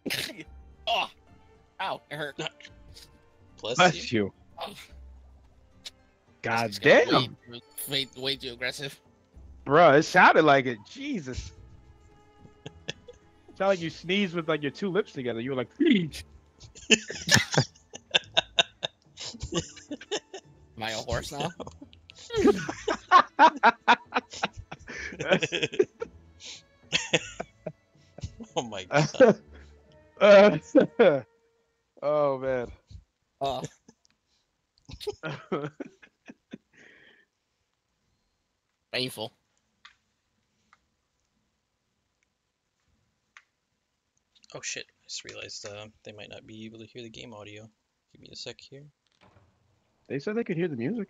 Oh, ow, it hurt. Bless you. Oh, God this got damn. way too aggressive. Bruh, it sounded like it. Jesus. Sounded like you sneezed with like your two lips together. You were like, Am I a horse now? Oh my god. Oh man. Oh, painful. Oh shit, I just realized they might not be able to hear the game audio. Give me a sec here. They said they could hear the music.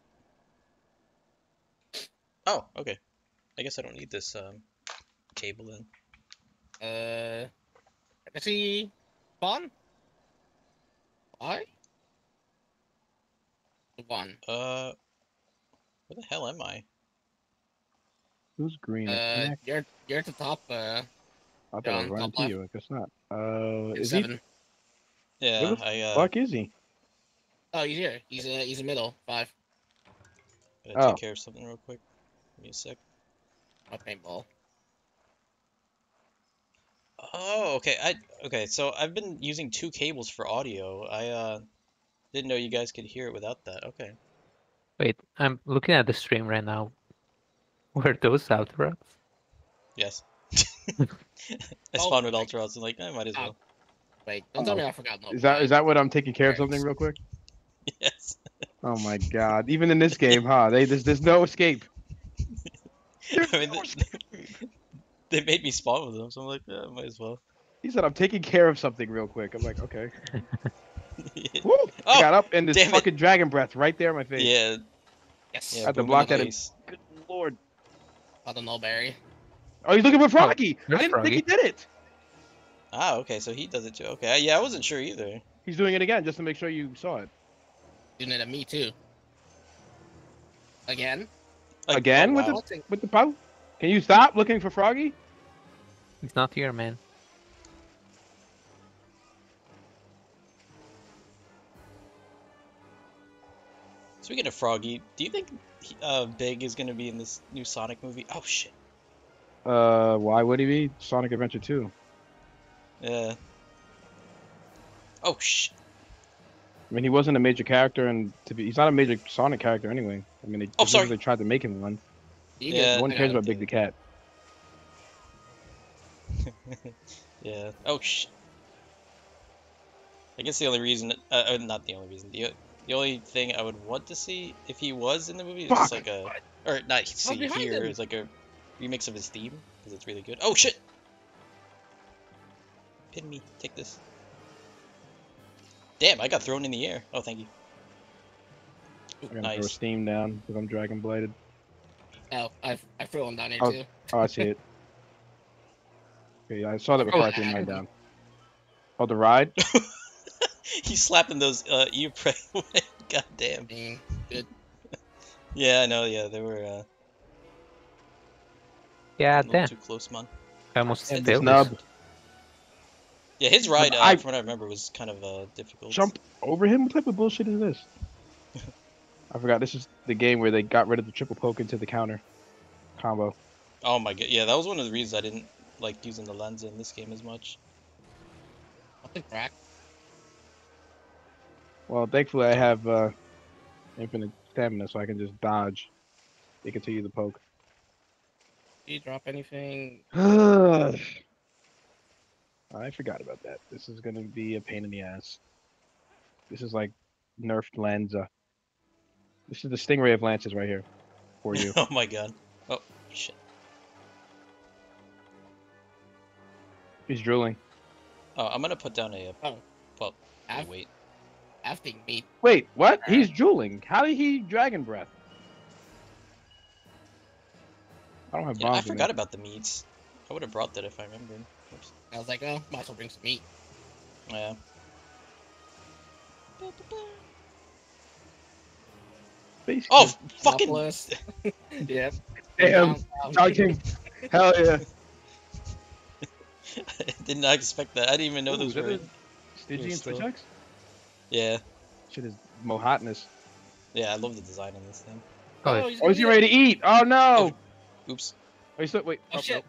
Oh, okay. I guess I don't need this cable then. Is he fun? Why? One. Where the hell am I? Who's green? You're at the top. I thought I was John, running top to you. I guess not. Is he? 7. Yeah, Where the fuck is he? Oh, he's here. He's in middle. 5. gotta Oh. take care of something real quick. Give me a sec. My paintball. Oh, okay. Okay, so I've been using 2 cables for audio. I didn't know you guys could hear it without that. Okay. Wait, I'm looking at the stream right now. Were those outruns? Yes. I Oh, spawned with Ultras and like, I might as well. Wait, don't tell me I forgot. No, Is that what I'm taking care of something real quick? Yes. Oh my god! Even in this game, huh? There's no escape. There's I mean, no they made me spawn with them, so I'm like, yeah, might as well. He said I'm taking care of something real quick. I'm like, okay. Woo! I Oh, got up and this damn it. fucking dragon breath right there in my face. Yeah, Yes. yeah. I had to boom in block the that in. face. Good lord. I don't know, Barry. Oh, he's looking for Froggy. I there's didn't think he did it. Ah, okay, so he does it too. Okay, yeah, I wasn't sure either. He's doing it again just to make sure you saw it. Doing it at me too. Again? Like, Again oh, with wow. the pow? Can you stop looking for Froggy? He's not here, man. Speaking of Froggy, do you think Big is gonna be in this new Sonic movie? Oh shit. Why would he be? Sonic Adventure 2. Yeah. Oh shit. I mean, he wasn't a major character, and he's not a major Sonic character anyway. I mean, they, Oh, sorry. they tried to make him one. You Yeah. No one I cares got about Big the Cat. Yeah. Oh shit. I guess the only reason, not the only reason, the only thing I would want to see if he was in the movie is just Fuck. like or not see behind here, him. is like a remix of his theme, because it's really good. Oh shit! Pin me, take this. Damn, I got thrown in the air. Oh, thank you. I'm gonna throw Nice. Steam down because I'm dragon bladed. Oh, I threw him down here Oh. too. Oh, I see it. Okay, I saw that before I threw mine down. Oh, the ride? He's slapping those ear prey away. God damn. Good. Yeah, I know. Yeah, they were Yeah, a little damn. too close, man. I almost And failed snub. this. Yeah, his ride, I- from what I remember, was kind of difficult. Jump over him? What type of bullshit is this? I forgot. This is the game where they got rid of the triple poke into the counter combo. Oh my god, yeah, that was one of the reasons I didn't like using the lens in this game as much. Nothing crack. Well, thankfully I have infinite stamina, so I can just dodge. They continue the poke. Did you drop anything? I forgot about that. This is gonna be a pain in the ass. This is like nerfed Lanza. This is the Stingray of lances right here for you. Oh my god. Oh, shit. He's drooling. Oh, I'm gonna put down a, Oh. well, I've- wait. After me. Wait, what? He's drooling. How did he dragon breath? I don't have Yeah, I bombs. in forgot it. about the meats. I would have brought that if I remembered. Oops. I was like, oh, might as well bring some meat. Yeah. Space Oh, Kid. fucking! Topless. Yep. Damn. Down. Dog King. Hell yeah. I did not expect that. I didn't even know Ooh, those is that were. the Stygian still. Switch-X? Yeah, Shit is mohotness. yeah. I love the design on this thing. Oh, he's Oh, gonna is he get- ready to eat? Oh no! Oops. Oh, he's still, wait. Oh shit!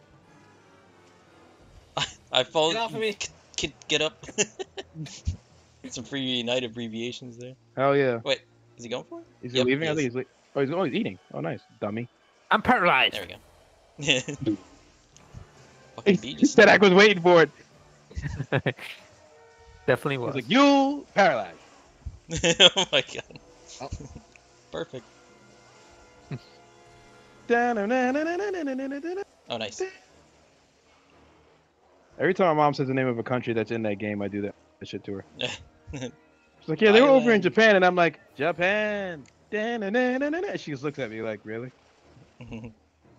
I fall. Get off of me! Kid, get up. Some free Unite abbreviations there. Hell yeah. Is he going for it? Is he Yep, leaving? he I think is. he's eating. Oh, nice. Dummy. I'm paralyzed. There we go. Fucking bee just That I was waiting for it. Definitely He was. was like, you paralyzed. oh my god. Oh. Perfect. Da-na-na-na-na-na-na-na-na-na. Oh, nice. Every time my mom says the name of a country that's in that game, I do that shit to her. She's like, yeah, they were over in Thailand. Japan, and I'm like, Japan. Da-na-na-na-na-na. She just looks at me like, really? You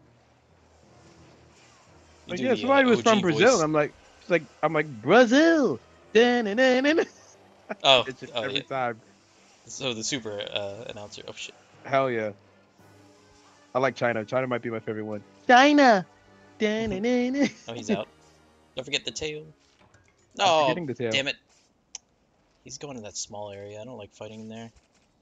Like, do yeah, the, somebody was from OG Brazil. voice. And I'm like, Brazil. Da-na-na-na-na. Oh, It's just oh every yeah. time. So the super announcer. Oh shit. Hell yeah. I like China. China might be my favorite one. China. Da-na-na-na. Oh, he's out. Don't forget the tail. I'm No, forgetting the tail. damn it. He's going in that small area. I don't like fighting in there.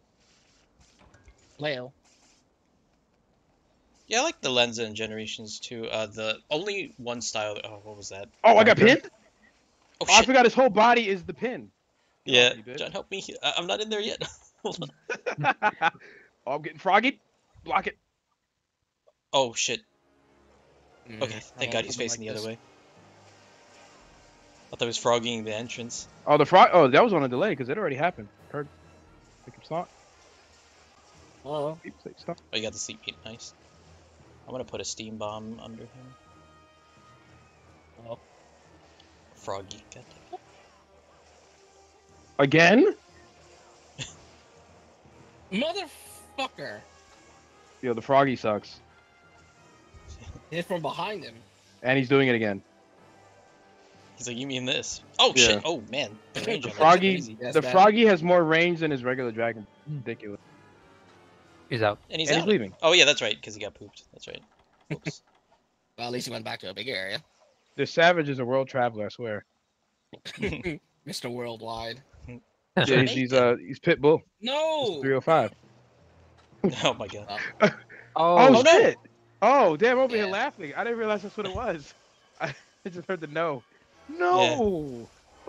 Leo. Yeah, I like the Lenza and Generations too. The only one style. Oh, what was that? Oh, I got Okay. pinned? Oh Oh, I shit. forgot his whole body is the pin. Get Yeah, off me, bitch. John, help me. I'm not in there yet. Hold on. Oh, I'm getting froggy. Block it. Oh shit. Mm, Okay, I thank don't God he's like facing the other this. way. I thought he was frogging the entrance. Oh, the frog. Oh, that was on a delay because it already happened. Heard. Make him stop. Oh, Stop. Oh, you got the seat meat. Nice. I'm gonna put a steam bomb under him. oh. Froggy. Goddamn. Again? Motherfucker! Yo, the froggy sucks. Hit from behind him. And he's doing it again. He's like, you mean this? Oh Yeah. shit! Oh man, the range The on that's Froggy, crazy. Yes, the man. froggy has more range than his regular dragon. Ridiculous. He's out. And he's And out. he's leaving. Oh yeah, that's right, because he got pooped. That's right. Oops. Well, at least he went back to a big area. The savage is a world traveler, I swear. Mr. Worldwide. Yeah, he's Pitbull. No! 305. oh my god. Oh, no. shit! Oh, damn, over here Yeah. laughing. I didn't realize that's what it was. I just heard the no. No!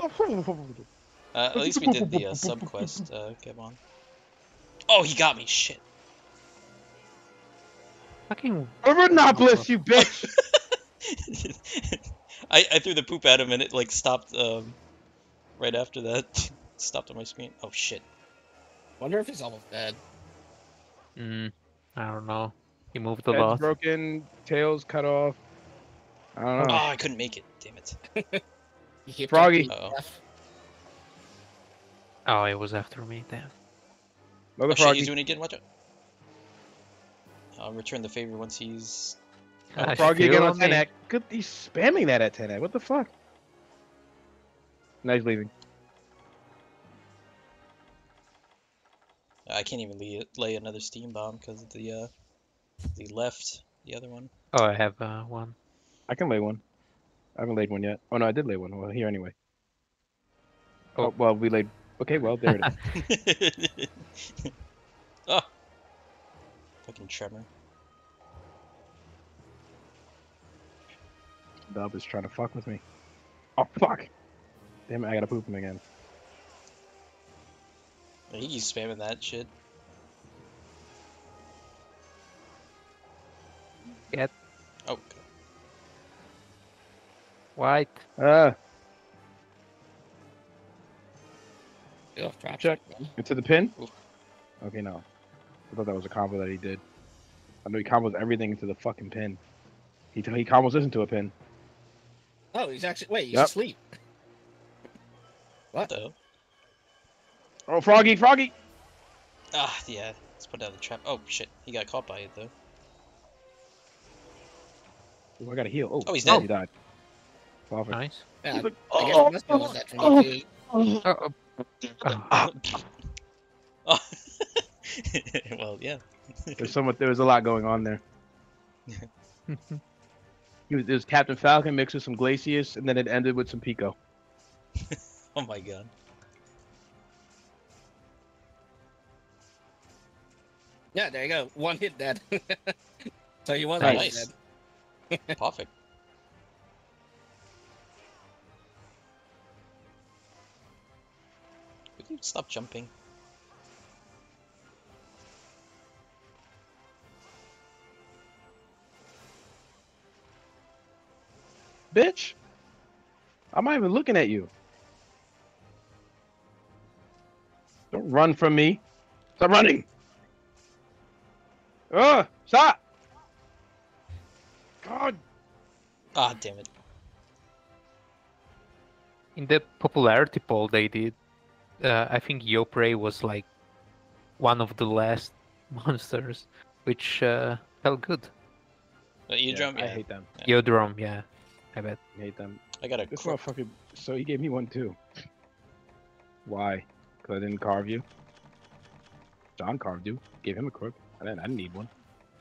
At least we did the sub quest. Come on. Oh, he got me. Shit. Fucking. Rhinopolis, you bitch! I threw the poop at him and it like stopped right after that. Stopped on my screen. Oh shit. Wonder if he's almost dead. I don't know. He moved a Head's lot. broken, tails cut off. I don't Oh, know. I couldn't make it. Damn it. You keep Froggy. talking Uh-oh. F. Oh, it was after me. Damn. Another Oh shit, froggy. he's doing it again. Watch out. I'll return the favor once he's. Ah, Froggy again still on on me. 10 act. Good, he's spamming that at 10 act. What the fuck? Nice leaving. I can't even lay another steam bomb because the left the other one. Oh, I have one. I can lay one. I haven't laid one yet. Oh no, I did lay one. Well, here anyway. Oh. Oh, well, we laid. Okay, well, there it is. Oh. Fucking tremor. Dub is trying to fuck with me. Oh, fuck. Damn it, I gotta poop him again. He keeps spamming that shit. Get Oh. white. Ah, Get off trap. Check. into the pin? Oof. Okay, no. I thought that was a combo that he did. I know he combos everything into the fucking pin. He combos this into a pin. Oh, he's actually. Wait, he's Yep. asleep. What the hell? Oh, Froggy, Froggy! Ah, yeah. Let's put down the trap. Oh shit, he got caught by it though. Ooh, I gotta heal. Oh, Oh, he's yeah, dead. He died. Perfect. Nice. Yeah, He's like, I guess oh, he must be able to that oh, 22. Oh, Oh. Well, yeah. There was a lot going on there. It was Captain Falcon mixed with some Glacius, and then it ended with some Pico. Oh my god. Yeah, there you go. One hit dead. So he was Nice. dead. Perfect. Would you stop jumping? Bitch! I'm not even looking at you. Don't run from me. Stop running! Stop! God! Ah, damn it. In the popularity poll they did, I think Yopray was like one of the last monsters, which felt good. Eardrum, I yeah. hate them. Yodrom, yeah, I bet. I hate them. I got a This crook. motherfucker. So he gave me one too. Why? Because I didn't carve you. John carved you. Gave him a crook. I didn't need one.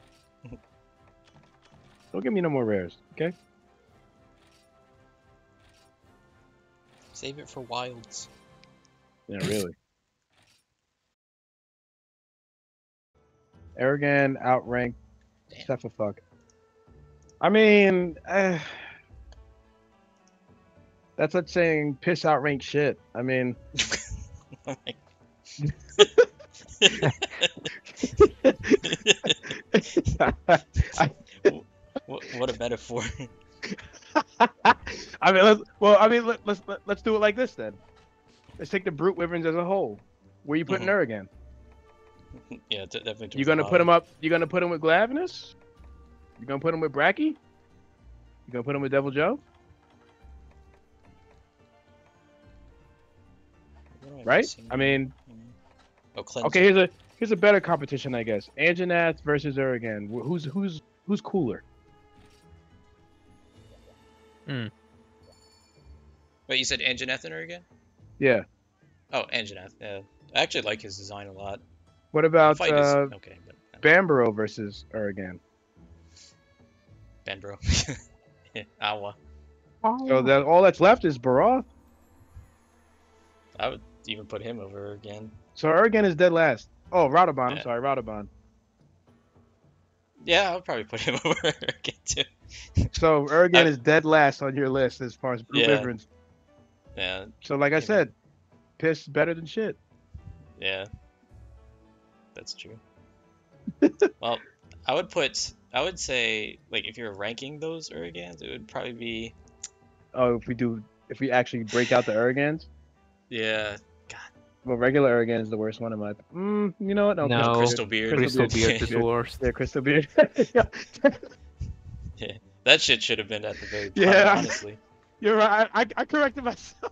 Don't give me no more rares, okay? Save it for wilds. Yeah, really. Aragon outranked Damn. Sephifuck. I mean, that's like saying piss outranked shit. I mean, Oh my what a metaphor. I mean, let's do it like this then. Let's take the brute wyverns as a whole. Where you putting Mhm. Aragon? Yeah, definitely. You gonna put him up? You gonna put him with Glavenus? You gonna put him with Bracky? You gonna put him with Devil Joe? Right? I mean, oh, cleanse. okay. Here's a better competition, I guess. Anjanath versus Aragon. Who's cooler? Wait, you said Anjanethan again? Yeah. Oh, Anjanath. Yeah, I actually like his design a lot. What The about fight is okay, but Bambaro versus Aragon? Banbro. Yeah, Awa. So that all that's left is Baroth. I would even put him over again. So Aragon is dead last. Oh, Radoban. I'm Yeah. sorry, Radoban. Yeah, I would probably put him over again too. So Aragon I- is dead last on your list as far as brute Yeah. wyverns. Yeah, So like I Yeah. said, piss better than shit. yeah, that's true. Well, I would say, like, if you're ranking those Uragans, it would probably be, Oh, if we actually break out the Aragans, yeah, well, regular Aragon is the worst one in my. You know what? No, No. Crystal Beard. Crystal Beard is Yeah. the worst. Yeah, Crystal Beard. Yeah. That shit should have been at the very top, Yeah. honestly. You're right. I corrected myself.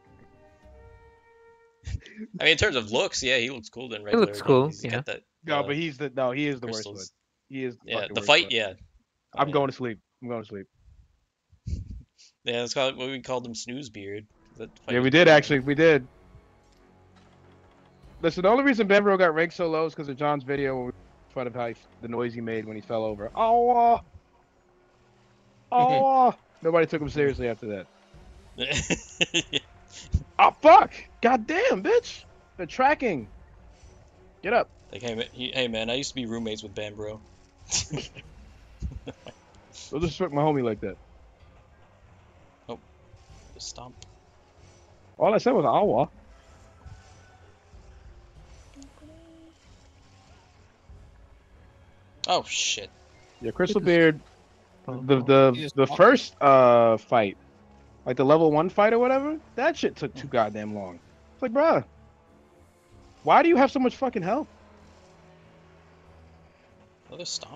I mean, in terms of looks, yeah, he looks cool than regular. looks Urgan, cool, 'cause he's yeah. got that, No, but he is the worst one. crystals. He is. Yeah, fucking the worst fight, one. yeah. Oh, I'm yeah. going to sleep. I'm going to sleep. Yeah, that's called what we called him, Snooze Beard. That fight Yeah, was we did pretty actually. We did. Listen, the only reason Bambro got ranked so low is because of John's video when we made fun of the noise he made when he fell over. Oh, nobody took him seriously after that. good. Oh fuck! God damn, bitch! The tracking. Get up. Like, hey man, I used to be roommates with Bambro. Don't disrespect my homie like that. Just stomp. All I said was awa. Oh shit. Yeah, Crystal Beard. Oh, The You just the walk first fight, like the level 1 fight or whatever, that shit took too goddamn long. It's like, bruh, why do you have so much fucking health? Another stomp.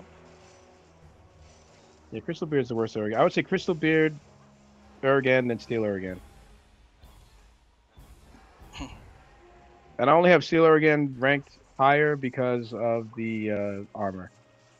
Yeah, Crystal Beard's the worst Uragan. I would say Crystal Beard, Uragan, then Steel Uragan. And I only have Steel Uragan ranked higher because of the armor.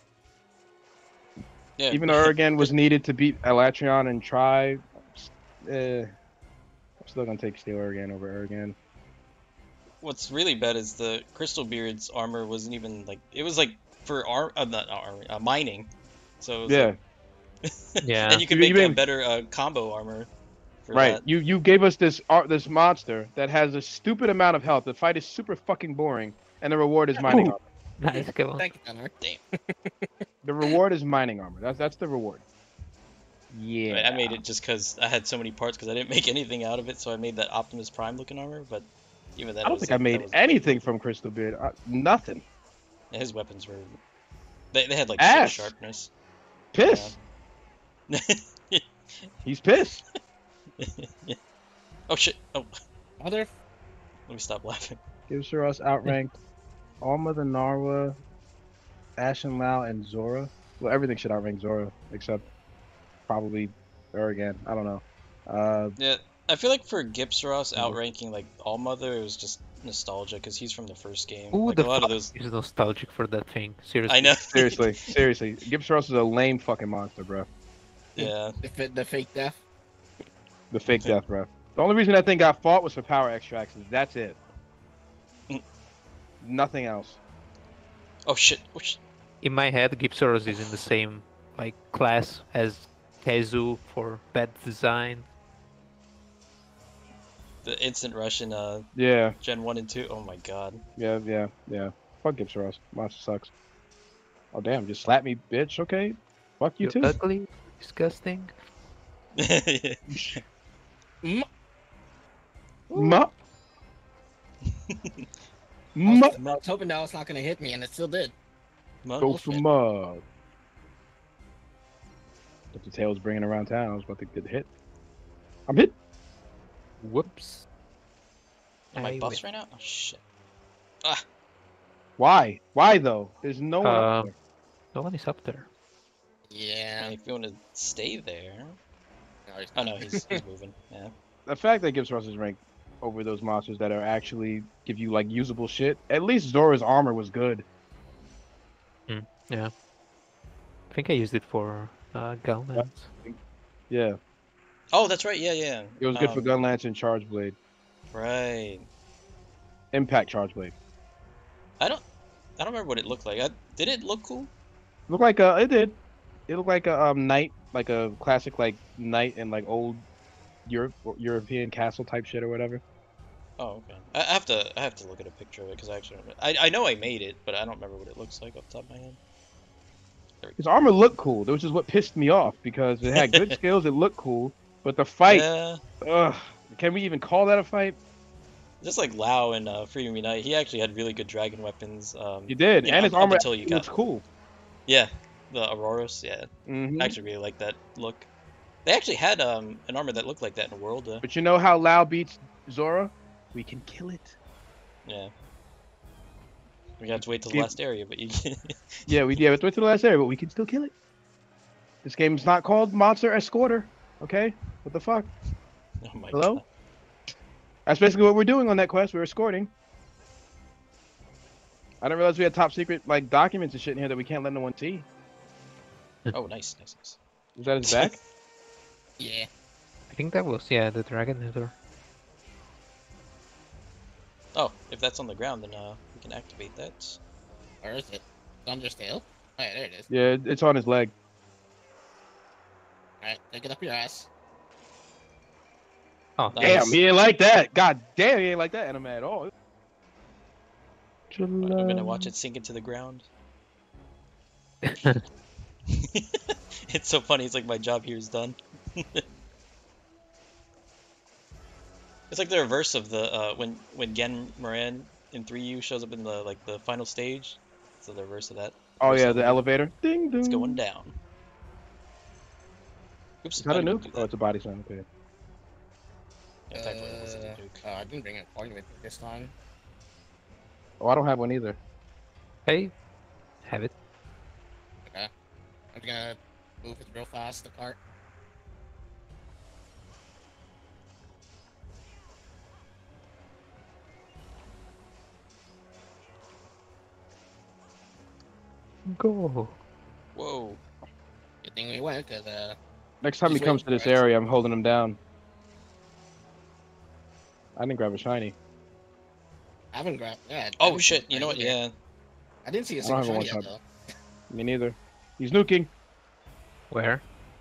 Yeah. Even though Uragan was needed to beat Elatrion and Tri, I'm still gonna take Steel Uragan over Uragan. What's really bad is the Crystal Beard's armor wasn't even like, it was like for not armor, mining. So it was Yeah. like Yeah. And you can You make a mean- better combo armor for Right. that. You gave us this monster that has a stupid amount of health. The fight is super fucking boring, and the reward is mining Ooh. armor. Nice, come on. Thank you, Connor. The reward is mining armor. That's the reward. I Yeah. mean, I made it just because I had so many parts because I didn't make anything out of it, so I made that Optimus Prime looking armor. But even then, I don't think I made anything from Crystal Beard. Nothing. His weapons were they had like Ass. 6 sharpness. Piss. He's pissed. Oh shit! Oh, Mother. let me stop laughing. Gives her us outranked Alma the Narwa, Ashen Lao, and Zora. Well, everything should outrank Zora except probably her again. I don't know. Yeah, I feel like for Gipsaros outranking like Allmother, it was just nostalgia because he's from the first game. Ooh, Like the a lot of fuck those. is nostalgic for that thing. Seriously. I know. Seriously. Gibbs Ross is a lame fucking monster, bro. Yeah. The fake death. The fake death, bro. The only reason that thing got fought was for power extractions. That's it. Nothing else. Oh shit! Oh shit! In my head, Gipsaurus is in the same like class as Kaizu for bad design. The instant rush in Yeah, Gen 1 and 2. Oh my god. yeah. Fuck Gibbs Ross. Monster sucks. Oh damn, just slap me, bitch. Okay. Fuck you You're too. ugly, disgusting. Mm. Ma. I Ma. was hoping that was not gonna hit me, and it still did. Monk? Go for mug. If the tail's bringing around town, I was about to get hit. I'm hit. Whoops. Am I I buffs win. right now? Oh shit. Why? Why though? There's no one up there. No one is up there. Yeah. If you want to stay there. No, he's Oh not. no, he's moving. Yeah. The fact that Gibbs Ross is ranked over those monsters that are actually give you like usable shit. At least Zora's armor was good. Yeah. I think I used it for Galmans. Yeah, Oh, that's right. Yeah. it was good for Gun Lance and Charge Blade. Right. Impact Charge Blade. I don't remember what it looked like. Did it look cool? Looked like it did. It looked like a knight, like a classic like knight in like old European castle type shit or whatever. Oh, okay. I have to look at a picture of it because I actually I know I made it, but I don't remember what it looks like off the top of my head. His armor looked cool, which is what pissed me off because it had good skills. It looked cool, but the fight. Yeah. Ugh. Can we even call that a fight? Just like Lao in Freedom Unite, he actually had really good dragon weapons. You did, You know, and his up armor until you got- looks cool. Yeah, the Auroras. Yeah, Hmm I actually really like that look. They actually had an armor that looked like that in World. But you know how Lao beats Zora? We can kill it. Yeah. We have to wait till the You- last area, but you. Yeah, we have to wait to the last area, but we can still kill it. This game's not called Monster Escorter, okay? What the fuck? Oh my Hello? god. That's basically what we're doing on that quest. We're escorting. I didn't realize we had top secret like documents and shit in here that we can't let no one see. Oh, nice. Is that his back? Yeah. I think that was the Dragon Nether. Oh, if that's on the ground, then we can activate that. Where is it? It's on your tail. Oh, yeah, there it is. Yeah, it's on his leg. Alright, take it up your ass. Oh, Nice. Damn, he ain't like that. God damn, he ain't like that anime at all. I'm gonna watch it sink into the ground. It's so funny. It's like my job here is done. It's like the reverse of the when Gen Moran in 3U shows up in the final stage. So the reverse of that. Oh Reverse yeah, of the it. elevator. Ding ding. It's going down. Oops. Is that I a didn't nuke? do Oh, that. it's a body slam. Okay. Yeah, technically it wasn't a nuke. Oh, I didn't bring a point with me this time. Oh, I don't have one either. hey, have it. I'm just gonna move it real fast, the cart. Go. Whoa. Good thing we went, cause Next time he Just comes to waiting this for us. area, I'm holding him down. I didn't grab a shiny. I haven't grabbed. Yeah. I Oh didn't shit. see You know what? shiny either. Yeah. I didn't see a I don't single have a shiny yet, one-shot. though. Me neither. He's nuking. Where?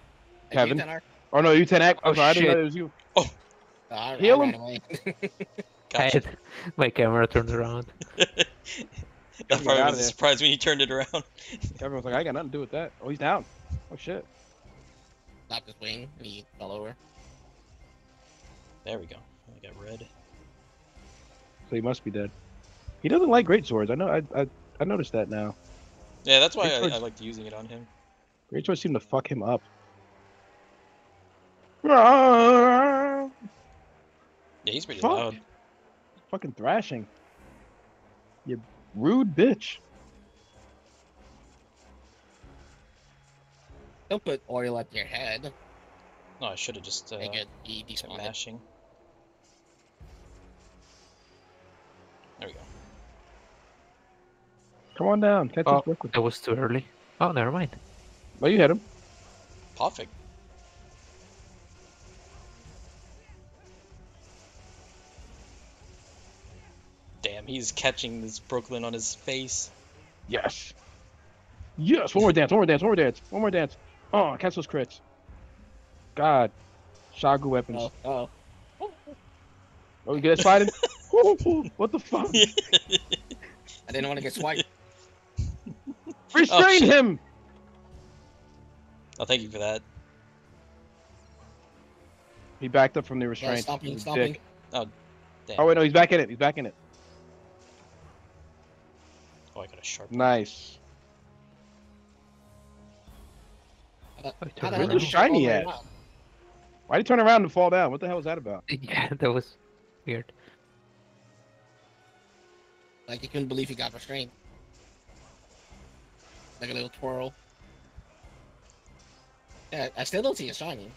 Kevin. Tenar. Oh no, you 10X. Oh, Oh, sorry, I didn't know shit. it was you. I Heal ran him. away. I Gotcha. had my camera turned around. That Get probably out was of a there. surprise when you turned it around. Kevin was like, I got nothing to do with that. Oh, he's down. Oh shit. Slapped his wing and he fell over. There we go. I got red. So he must be dead. He doesn't like great swords. I know. I noticed that now. Yeah, that's why Great I swords. liked using it on him. Great swords seem to fuck him up. Fucking Yeah, he's pretty Fuck. loud. thrashing. You rude bitch. Don't put oil at your head. No, I should have just Make it kept despawn. mashing. There we go. Come on down. Catch Oh, this Brooklyn. that was too early. Oh, never mind. Oh, you hit him. Perfect. Damn, he's catching this Brooklyn on his face. Yes. Yes. One more dance. One more dance. One more dance. One more dance. Oh, catch those crits. God. Shagu weapons. Oh. Oh, you get it sliding? What the fuck? I didn't want to get swiped. Restrain shit. him! Oh, thank you for that. He backed up from the Yeah, restraint. stomping, You stomping. dick. Damn. Oh, wait, no, he's back in it. He's back in it. Oh, I got a sharp. Nice. How Oh, the hell Where's did the you fall shiny over at? around? Why'd he turn around and fall down? What the hell was that about? Yeah, that was weird. Like you couldn't believe he got restrained. Like a little twirl. Yeah, I still don't see a shiny.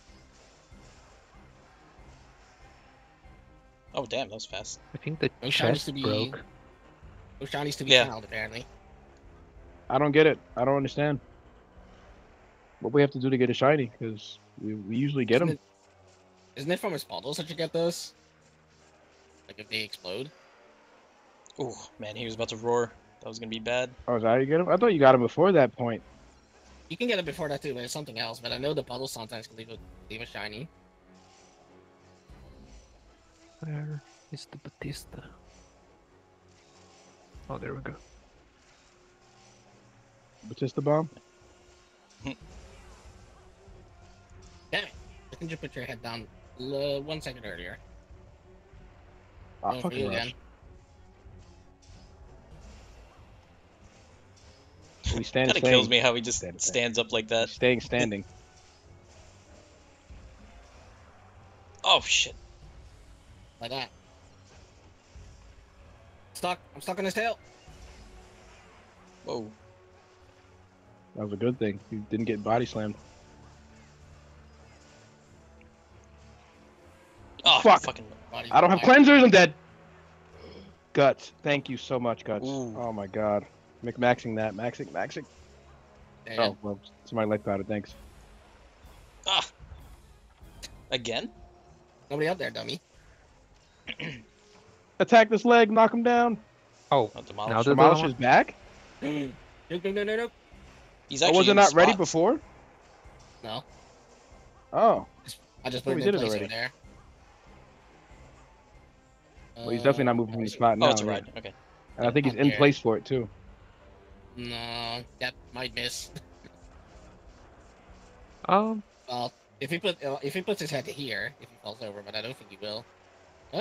Oh, damn, that was fast. I think the Those shinies chest to be broke. Those shinies to be Yeah. found apparently. I don't get it. I don't understand. What we have to do to get a shiny? Because we usually get them. Isn't it from his bundles that you get those? Like if they explode? Ooh, man, he was about to roar. That was gonna be bad. Oh, is that how you get them? I thought you got them before that point. You can get it before that too, but it's something else. But I know the bundles sometimes can leave a shiny. Where is the Batista? Oh, there we go. Batista bomb? Damn it! Why didn't you put your head down 1 second earlier? Ah, Going for you fucking rush. again. We stand Kinda kills me how he just stands up like that. Staying standing. Oh, shit. Like that. Stuck. I'm stuck on his tail. Whoa. That was a good thing. You didn't get body slammed. Oh, Fuck. fucking. Body I don't have fire. cleansers. I'm dead. Guts. Thank you so much, Guts. Ooh. Oh my god. Maxing that. Maxing. Damn. Oh, well, somebody life powder. Thanks. Ah. Again? Nobody out there, dummy. Attack this leg. Knock him down. Oh, Oh, now demolish. the Demolish other is back. Nope, nope. He's Oh, actually was it in not ready spots. before? No. Oh. I just Oh, put we it in did it place already. over there. Well, he's definitely not moving from the spot now. Oh, it's a yeah. ride. Okay. And I think he's Up in there. place for it too. No, that might miss. Well, if he puts his head to here, if he falls over, but I don't think he will. Huh?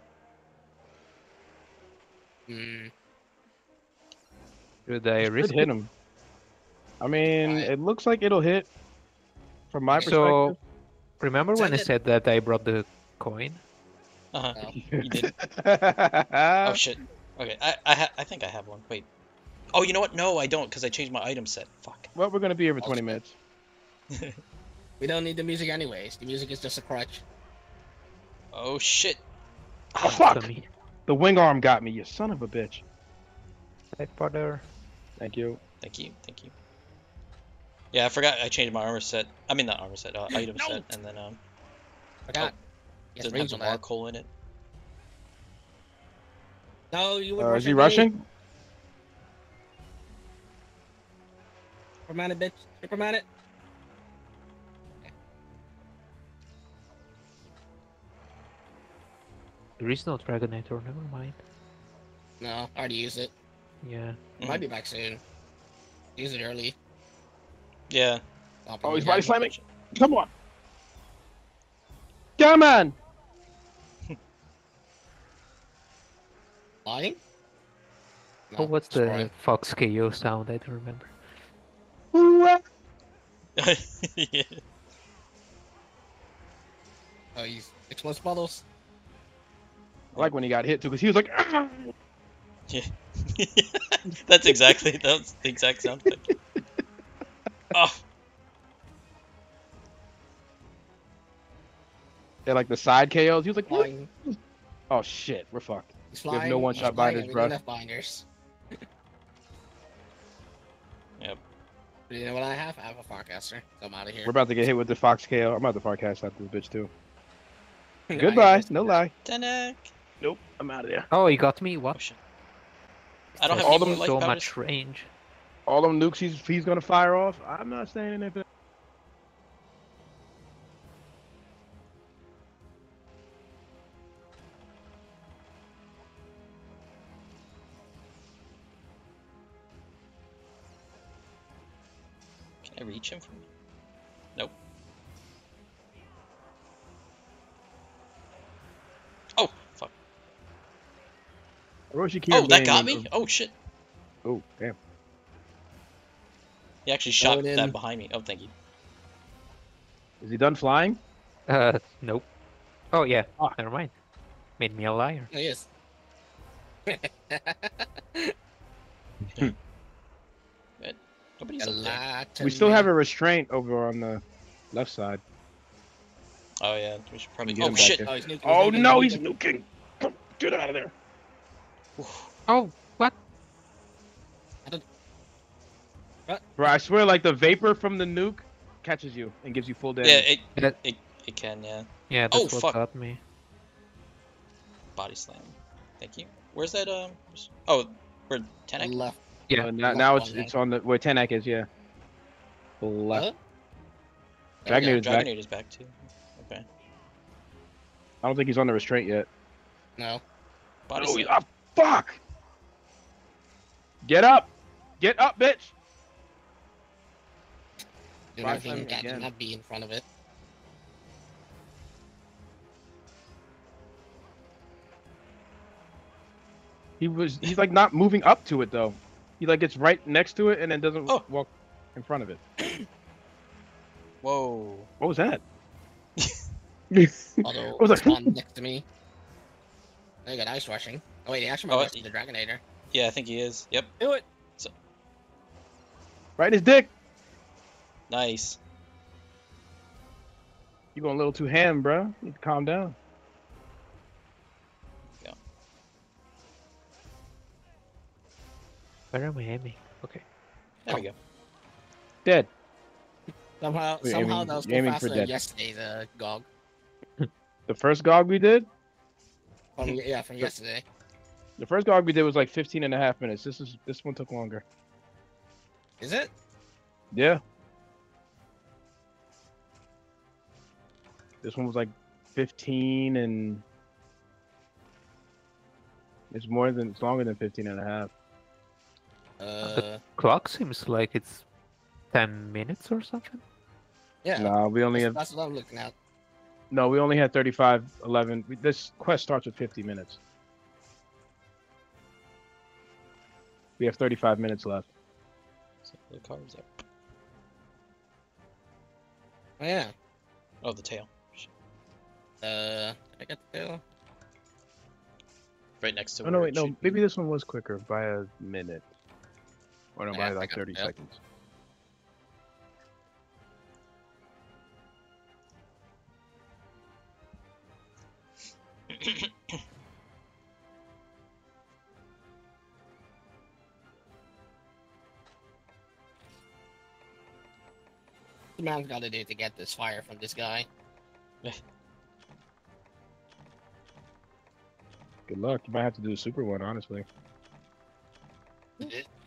Hmm. should I Should risk hit it? him. I mean, Try it. it looks like it'll hit. From my Okay. So, perspective. remember when I Send it. said that I brought the coin? Uh huh. No. You did. Oh shit. Okay, I think I have one. Wait. Oh, you know what? No, I don't, because I changed my item set. Fuck. Well, we're gonna be here for 20 minutes. We don't need the music anyways. The music is just a crutch. Oh shit. Oh, fuck! Dummy. The wing arm got me, you son of a bitch. Side powder. Thank you. Thank you. Thank you. Yeah, I forgot I changed my armor set. I mean, not armor set, item No. set, and then Forgot. Yes, doesn't have rings the on that. mark hole in it. No, you would Is rush he at me. rushing? Superman it, bitch. Superman it. There is no Dragonator, never mind. No, I already used it. Yeah. Might be back soon. Use it early. Yeah. Stop Oh, him he's again. body slamming. Come on. Come on. Flying? Oh, what's the destroy. Fox KO sound? I don't remember. Yeah. Oh, he's explosive bottles. I like when he got hit too, because he was like, "Ah!" Yeah. That's the exact sound effect. Oh, They're like the side KOs. He was like, "What?" Flying. Oh shit, we're fucked. He's We have flying. no one he's shot flying, binders, and we bro. don't have binders. yep. But you know what I have? I have a Farcaster. So I'm out of here. We're about to get hit with the Fox KO. I'm about to Farcast after this bitch too. I Goodbye. guess- No lie. Tenek. Nope. I'm out of there. Oh, he got me. Oh What? shit. I don't have All any them more life so powders. much range. All them nukes he's gonna fire off. I'm not staying in there. Can I reach him from? Nope. Oh fuck. Orochi Oh, can't that gain got in- me. Oh shit. Oh damn. He actually shot Going in. that behind me. Oh, thank you. Is he done flying? Nope. Oh yeah. Ah. Never mind. Made me a liar. Oh, yes. Nobody's A up there. lot to We still me. have a restraint over on the left side. Oh yeah, we should probably. Get Oh him back shit. in. Oh, he's nuking, Oh nuking, no, he's nuking. nuking. Come, get out of there. Oh, what? Bro, I swear, like the vapor from the nuke catches you and gives you full damage. Yeah, That- it can. Yeah. Yeah, Oh, that's what fuck. got me. Body slam. Thank you. Where's that? Oh, we're Tenek. Left. Yeah. Now left it's one, it's on the where Tenak is. Yeah. Left. Huh? Dragonator's back. Dragonator's back too. Okay. I don't think he's on the restraint yet. No. Body Oh, slam. ah, fuck! Get up! Get up, bitch! Do Body nothing. slamming God, do again. not be in front of it. He's like not moving up to it though. He like gets right next to it and then doesn't Oh. walk in front of it. Whoa. What was that? Although What was that? spawned next to me. Oh, you got ice rushing. Oh wait, he actually Oh, might rush the Dragonator. Yeah, I think he is. Yep. Do it. Right in his dick. Nice. You going a little too ham, bro. You need to calm down. Where am I aiming? Okay. There we go. Dead. Somehow, You're somehow aiming- that was you're go aiming faster for than death. yesterday's GOG. The first GOG we did? From yesterday. The first GOG we did was like 15 and a half minutes. This one took longer. Is it? Yeah. This one was like 15 and it's longer than 15 and a half. Clock seems like it's 10 minutes or something. Yeah. No, we only have That's what I'm looking at. no, we only had 35:11. This quest starts with 50 minutes. We have 35 minutes left. So the cards are. Oh yeah. Oh, the tail. Shit. I got the tail. Right next to. Oh no, where wait, it no. should be. Maybe this one was quicker by a minute. Or no, Yeah, by I like think 30 yeah. seconds. The man's got to do to get this fire from this guy. Good luck. You might have to do a super one, honestly. Did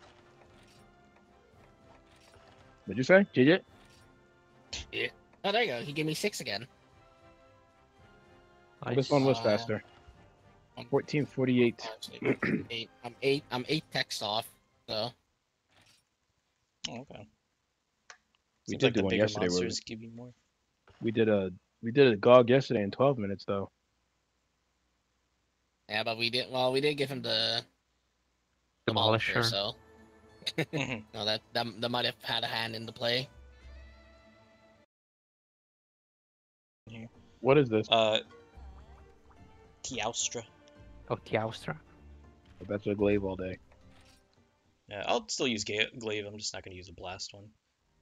What'd you say? JJ? Oh, there you go. He gave me 6 again. This one was Uh, faster. 1448. I'm eight text off. So Oh, okay. We Seems did like do the one bigger yesterday. Where monsters give you more. we did a GOG yesterday in 12 minutes though. yeah, but we did. Well, we did give him the Demolisher. Demolisher. So Mhm. no, that might have had a hand in the play. What is this? Teostra. Oh, Teostra. That's a glaive all day. Yeah, I'll still use glaive. I'm just not gonna use a blast one.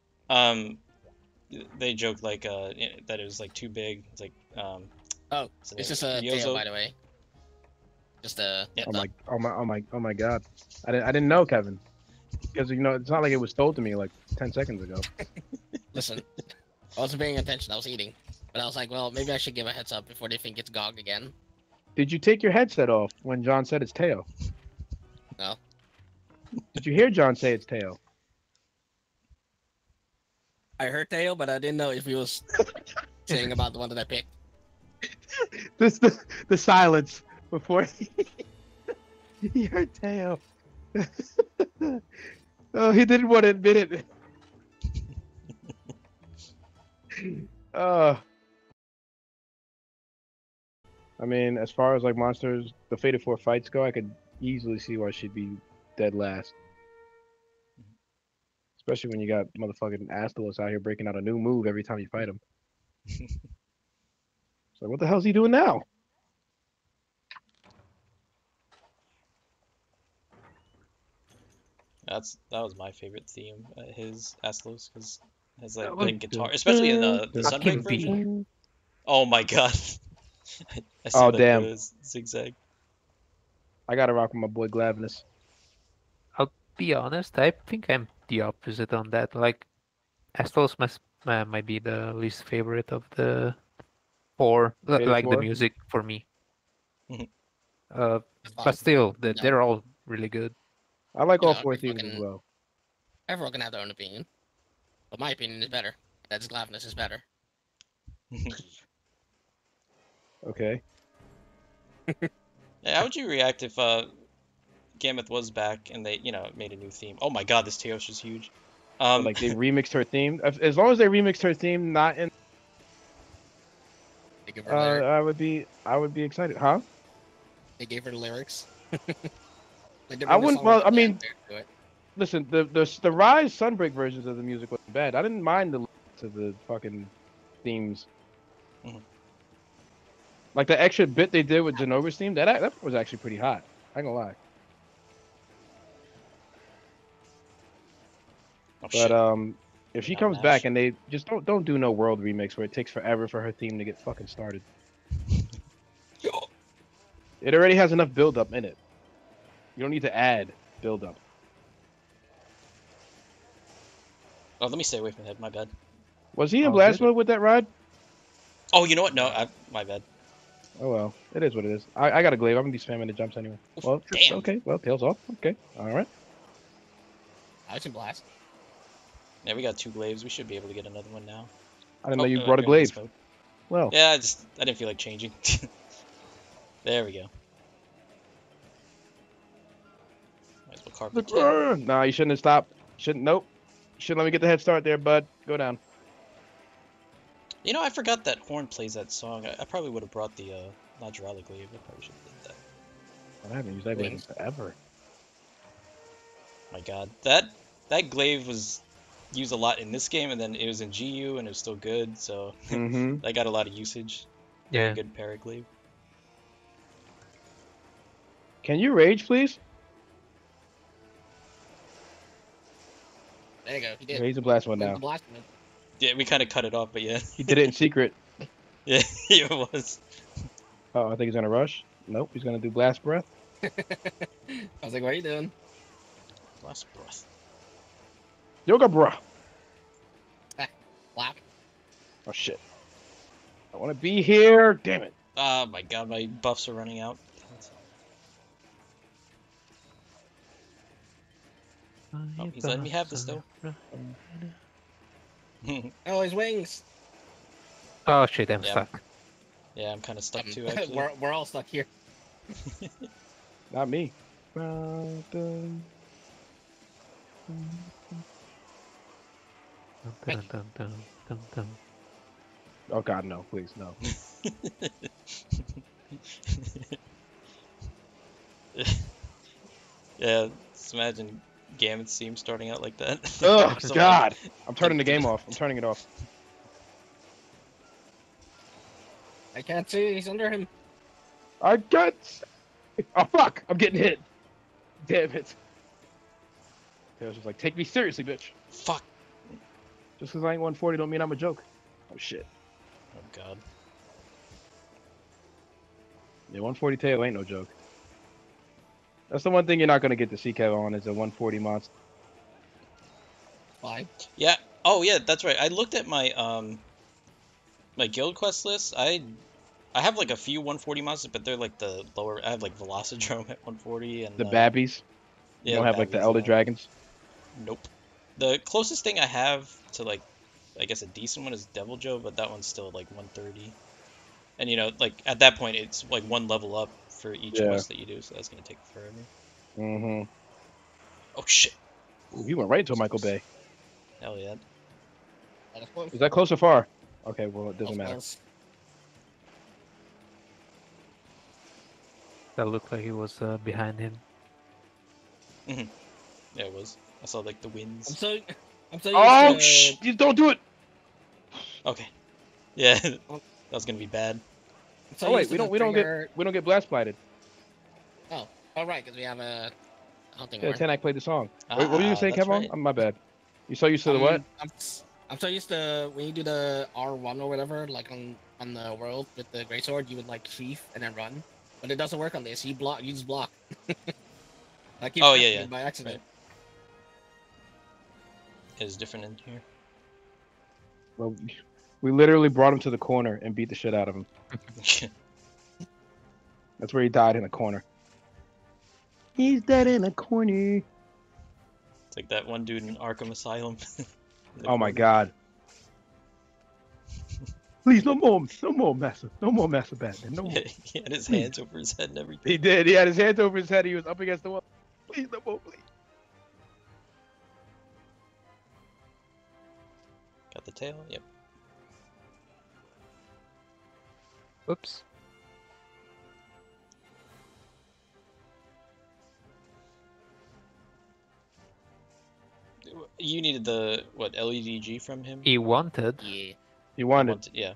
They joke like that it was like too big. It's like Oh, what's the it's name? just a tail, Ryozo? by the way. Just a Yeah. Oh my god. I didn't know, Kevin. Because it's not like it was told to me like 10 seconds ago. Listen, I wasn't paying attention. I was eating, but I was like, well, maybe I should give a heads up before they think it's gogged again. Did you take your headset off when John said it's tail? No. Did you hear John say it's tail? I heard tail, but I didn't know if he was saying about the one that I picked. This the silence before he heard tail. Oh, he didn't want to admit it. I mean, as far as like monsters, the Fated 4 fights go, I could easily see why she'd be dead last. Especially when you got motherfucking Astalos out here breaking out a new move every time you fight him. So what the hell's he doing now? That was my favorite theme. His Astalos, because it has like That was big guitar, especially in the Fucking Sunbreak B. version. Oh my god. I see Oh, that damn. zigzag. I gotta rock with my boy Glavenus. I'll be honest, I think I'm the opposite on that. Like, Astalos might be the least favorite of the four. Fated Like the 4? music for me. Mhm. It's fine. But still, No. they're all really good. I like You all know, 4 if themes as fucking- well. Everyone can have their own opinion, but my opinion is better. That's Glavness is better. Okay. Yeah, how would you react if Gammoth was back and they, made a new theme? Oh my god, this Teos is huge. Like they remixed her theme. As long as they remixed her theme, not in, They give her lyrics. I would be excited, huh? They gave her the lyrics. Like, they I bring the wouldn't. song Well, with I the mean, lyrics to it. listen, the Rise Sunbreak versions of the music wasn't bad. I didn't mind the to the fucking themes. Mhm. Like the extra bit they did with Genova's theme, that was actually pretty hot. I ain't gonna lie. Oh, But shit. if she Yeah, comes Nash. back and they just don't do no world remix where it takes forever for her theme to get fucking started. It already has enough build up in it. You don't need to add build up. Oh, let me stay away from the head. My bad. Was he in All blast good. mode with that ride? Oh, you know what? No, my bad. Oh well, it is what it is. I got a glaive. I'm gonna be spamming the jumps anyway. Well, Damn. okay. Well, tails off. Okay, all right. I was in blast. Yeah, we got 2 glaives. We should be able to get another one now. I didn't know you Oh, brought a you're in this glaive. mode. Well, Yeah, I didn't feel like changing. There we go. Might as well carve the tail. nah, you shouldn't have stopped. Shouldn't. Nope. Shouldn't let me get the head start there, bud. Go down. I forgot that Horn plays that song. I probably would have brought the Najarala glaive. I probably should have did that. I haven't used that glaive in forever. My god. That glaive was used a lot in this game, and then it was in GU, and it was still good, so Mm-hmm. I got a lot of usage. Yeah. Good paraglaive. Can you rage, please? There you go. He did. He's a blast one Went now. to blast him. Yeah, we kind of cut it off, but yeah. He did it in secret. Yeah, it was. Oh, I think he's gonna rush. Nope, he's gonna do blast breath. I was like, what are you doing? Last breath. Yoga bra. Flap. Oh shit. I want to be here. Damn it. Oh my god, my buffs are running out. Oh, he's letting me have this, though. Oh, his wings. Oh shit, I'm Yeah. stuck. Yeah, I'm kind of stuck too, actually. We're all stuck here. Not me. Dun, dun. Dun, dun, dun, dun, dun. Oh God, no! Please, no. Yeah, just imagine Gambit's team starting out like that. Oh Or something like- God! I'm turning the game off. I'm turning it off. I can't see. He's under him. I got. Oh fuck! I'm getting hit. Damn it. Tails was like, "Take me seriously, bitch. Fuck. Just because I ain't 140 don't mean I'm a joke." Oh shit. Oh god. Yeah, 140 tail ain't no joke. That's the one thing you're not gonna get to see Kev on is a 140 monster. Fine. Yeah. Oh yeah, that's right. I looked at my my guild quest list. I have like a few 140 monsters, but they're like the lower. I have like Velocidrome at 140 and The Babbies. You yeah, don't have like the Babbies, Elder yeah. Dragons. Nope. The closest thing I have to like, I guess a decent one is Devil Joe, but that one's still like 130. And you know, like at that point, it's like one level up for each Yeah. quest that you do, so that's gonna take forever. Mm-hmm. Oh shit! Ooh, he went right into Michael Bay. Hell yeah! That was close. Is that close or far? Okay, well it That was doesn't matter. close. That looked like he was behind him. Yeah, it was. I saw like the I'm winds. so. I'm so Oh used shh! to. You don't do it. Okay. Yeah, that was gonna be bad. I'm so Oh wait, used we to don't the we trigger- don't get blast blighted. Oh right, because we have a hunting Yeah, horn. Tenak played the song. Wait, what were you saying, that's Kevin? right. My bad. You so used to the what? I'm so used to when you do the R1 or whatever, like on the world with the greatsword, you would like sheath and then run, but it doesn't work on this. You block. You just block. I keep Oh, yeah, pressing yeah. it by accident. It's different in here. Well, we literally brought him to the corner and beat the shit out of him. That's where he died, in a corner. He's dead in a corner. It's like that one dude in Arkham Asylum. Oh my God! Please, no more Master Batman, no more. Yeah, he had his hands over his head and everything. He did. He had his hands over his head. He was up against the wall. Please, no more, please. Got the tail. Yep. Oops. You needed the what LEDG from him? He wanted. Yeah. He wanted. Yeah.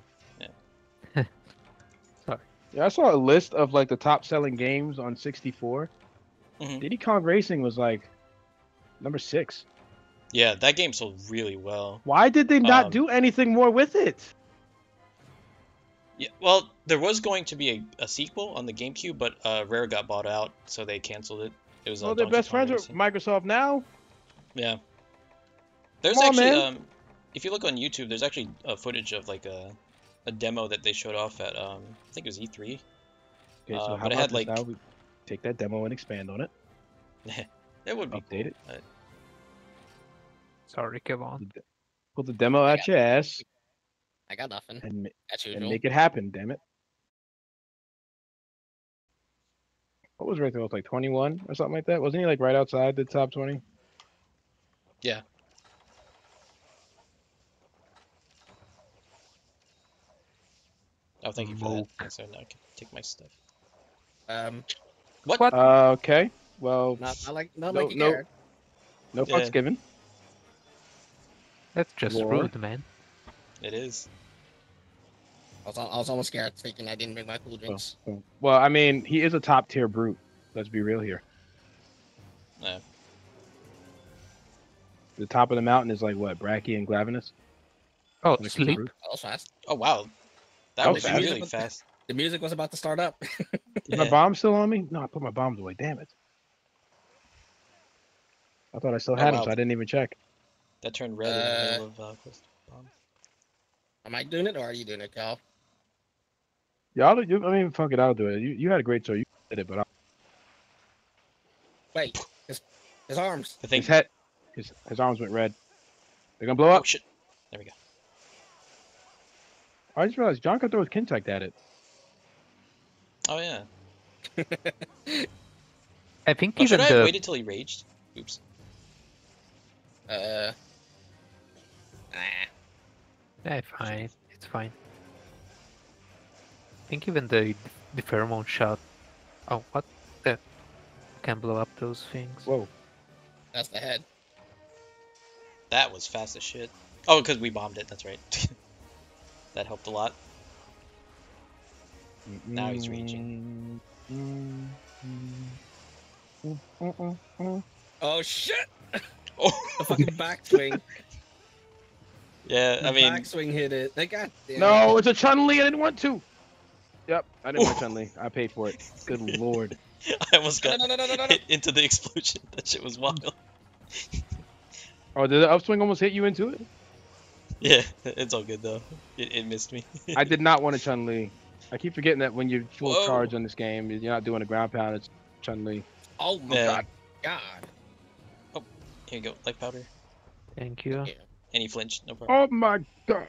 Yeah, I saw a list of like the top selling games on 64. Mhm. Diddy Kong Racing was like number 6. Yeah, that game sold really well. Why did they not Um, do anything more with it? Yeah, well, there was going to be a sequel on the GameCube, but Rare got bought out, so they canceled it. It was Well, they're Donkey best Kong friends with Racing. Microsoft now. Yeah. There's Come on, actually man. if you look on YouTube, there's actually footage of like a demo that they showed off at I think it was E3. Okay, so how but it about had, this like- now? We take that demo and expand on it. It would be Update it. cool. Sorry, Kevon. Pull the demo out your ass I got nothing. and As usual. make it happen. Damn it. What was right there? It was like 21 or something like that. Wasn't he like right outside the top 20? Yeah. Oh, thank you for that. So now I can take my stuff. What? Okay. Well, Not like No, like you no. cared. no Yeah. fucks given. That's just Lore. rude, man. It is. I was almost scared, thinking I didn't bring my cool drinks. Well, I mean, he is a top tier brute. Let's be real here. Yeah. The top of the mountain is like what? Bracky and Glavinus? Oh, Like a sleep. brute? That was fast. Oh wow, that That was was fast. really fast. The music was about to start up. Is my bomb still on me? No, I put my bombs away. Damn it. I thought I still Oh, had them, wow. so I didn't even check. That turned red in the middle of Quest Bomb. Am I doing it or are you doing it, Cal? Yeah, I mean, fuck it, I'll do it. You had a great show. You did it, but Wait, his arms. I think. his head, his arms went red. They're gonna blow Oh up. shit! There we go. I just realized John could throw his Kintect at it. Oh yeah. I think Oh, should even I have the waited till he raged? Oops. Nah. fine, it's fine. I think even the pheromone shot. Oh, what? The can blow up those things. Whoa. That's the head. That was fast as shit. Oh, because we bombed it. That's right. That helped a lot. Now he's raging. Oh shit! Oh, The fucking backswing. yeah. The I mean, backswing hit it. They got No, it's a Chun-Li. I didn't want to. Yep, I didn't want Chun-Li. I paid for it. Good lord. I almost got No. hit into the explosion. That shit was wild. Oh, did the upswing almost hit you into it? Yeah, it's all good though. It missed me. I did not want a Chun-Li. I keep forgetting that when you're full Whoa. charge on this game, you're not doing a ground pound. It's Chun-Li. Oh my Yeah. god. Here you go, life powder. Thank you. Yeah. And he flinched, no problem. Oh my god.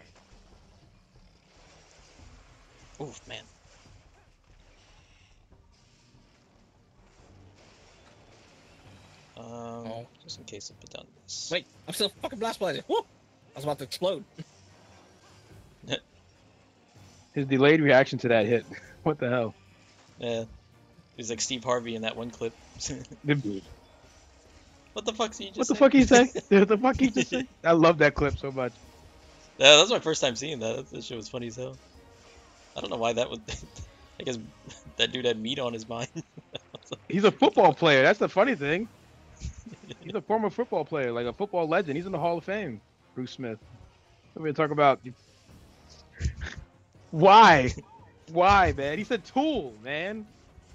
Oof, man. Just in case I put down this. Wait, I'm still fucking blast blasted. Woo! I was about to explode. His delayed reaction to that hit. What the hell? Yeah. He's like Steve Harvey in that one clip. What the fuck did you just What the say? fuck he say? What the fuck he just say? I love that clip so much. Yeah, that's my first time seeing that. That shit was funny as hell. I don't know why that would. I guess that dude had meat on his mind. He's a football player. That's the funny thing. He's a former football player, like a football legend. He's in the Hall of Fame. Bruce Smith. We're gonna talk about why, man? He said tool, man.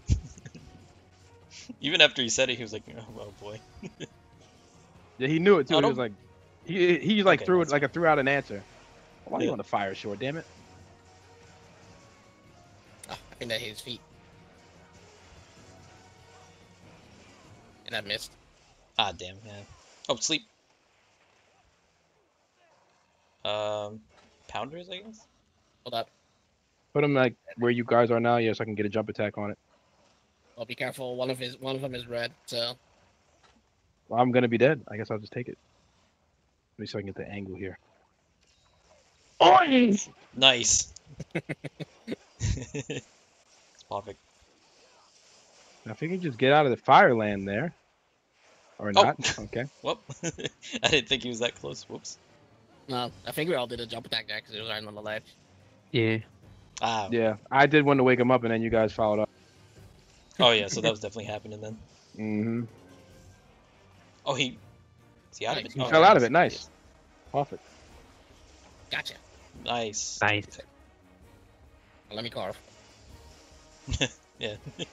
Even after he said it, he was like, "Oh boy." Yeah, he knew it too. I He was don't- like, he like Okay, threw it that's like a threw out an answer. Why are you Yeah. on the fire short? Damn it! Oh, I think that hit his feet. And I missed. Ah, damn. Yeah. Oh, sleep. Pounders, I guess. Hold up. Put him like where you guys are now, yeah, so I can get a jump attack on it. Well, be careful. One of them is red. So Well, I'm gonna be dead. I guess I'll just take it. Let me see if I can get the angle here. Oink! Nice. It's perfect. Now, if you can just get out of the fire land there, or Oh. not, okay. Whoop. I didn't think he was that close. Whoops. no, I think we all did a jump attack there because it was right on the ledge. Yeah. Ah. Yeah, I did want to wake him up, and then you guys followed up. Oh yeah. So that was definitely happening then. Mm-hmm. Oh, is he out of it? He Oh, fell out of nice. it. Nice. Perfect. Gotcha. Nice. Nice. Let me carve. Yeah.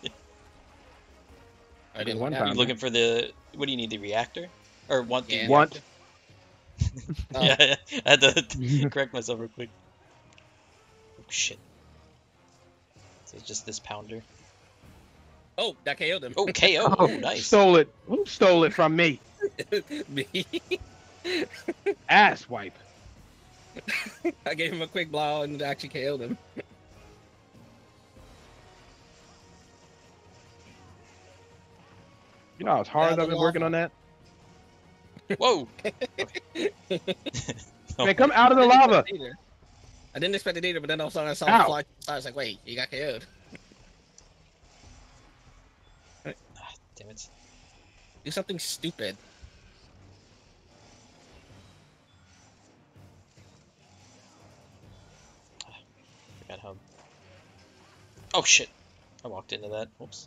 I didn't one want time. You looking for the? What do you need? The reactor? Or want the? Yeah. Want? Oh. Yeah. I had to correct myself real quick. Oh shit. So it's just this pounder. Oh, that KO'd him. Oh, KO. Oh, nice. Stole it. Who stole it from me? Me. Ass wipe. I gave him a quick blow and it actually KO'd him. You know how hard Yeah, I've been the working lava. on that? Whoa. Man, come out of the lava. I didn't expect it either, but then all of a sudden I saw Ow. him fly. So I was like, wait, you got KO'd. Damn it. Do something stupid. Forgot how. Oh shit. I walked into that. Whoops.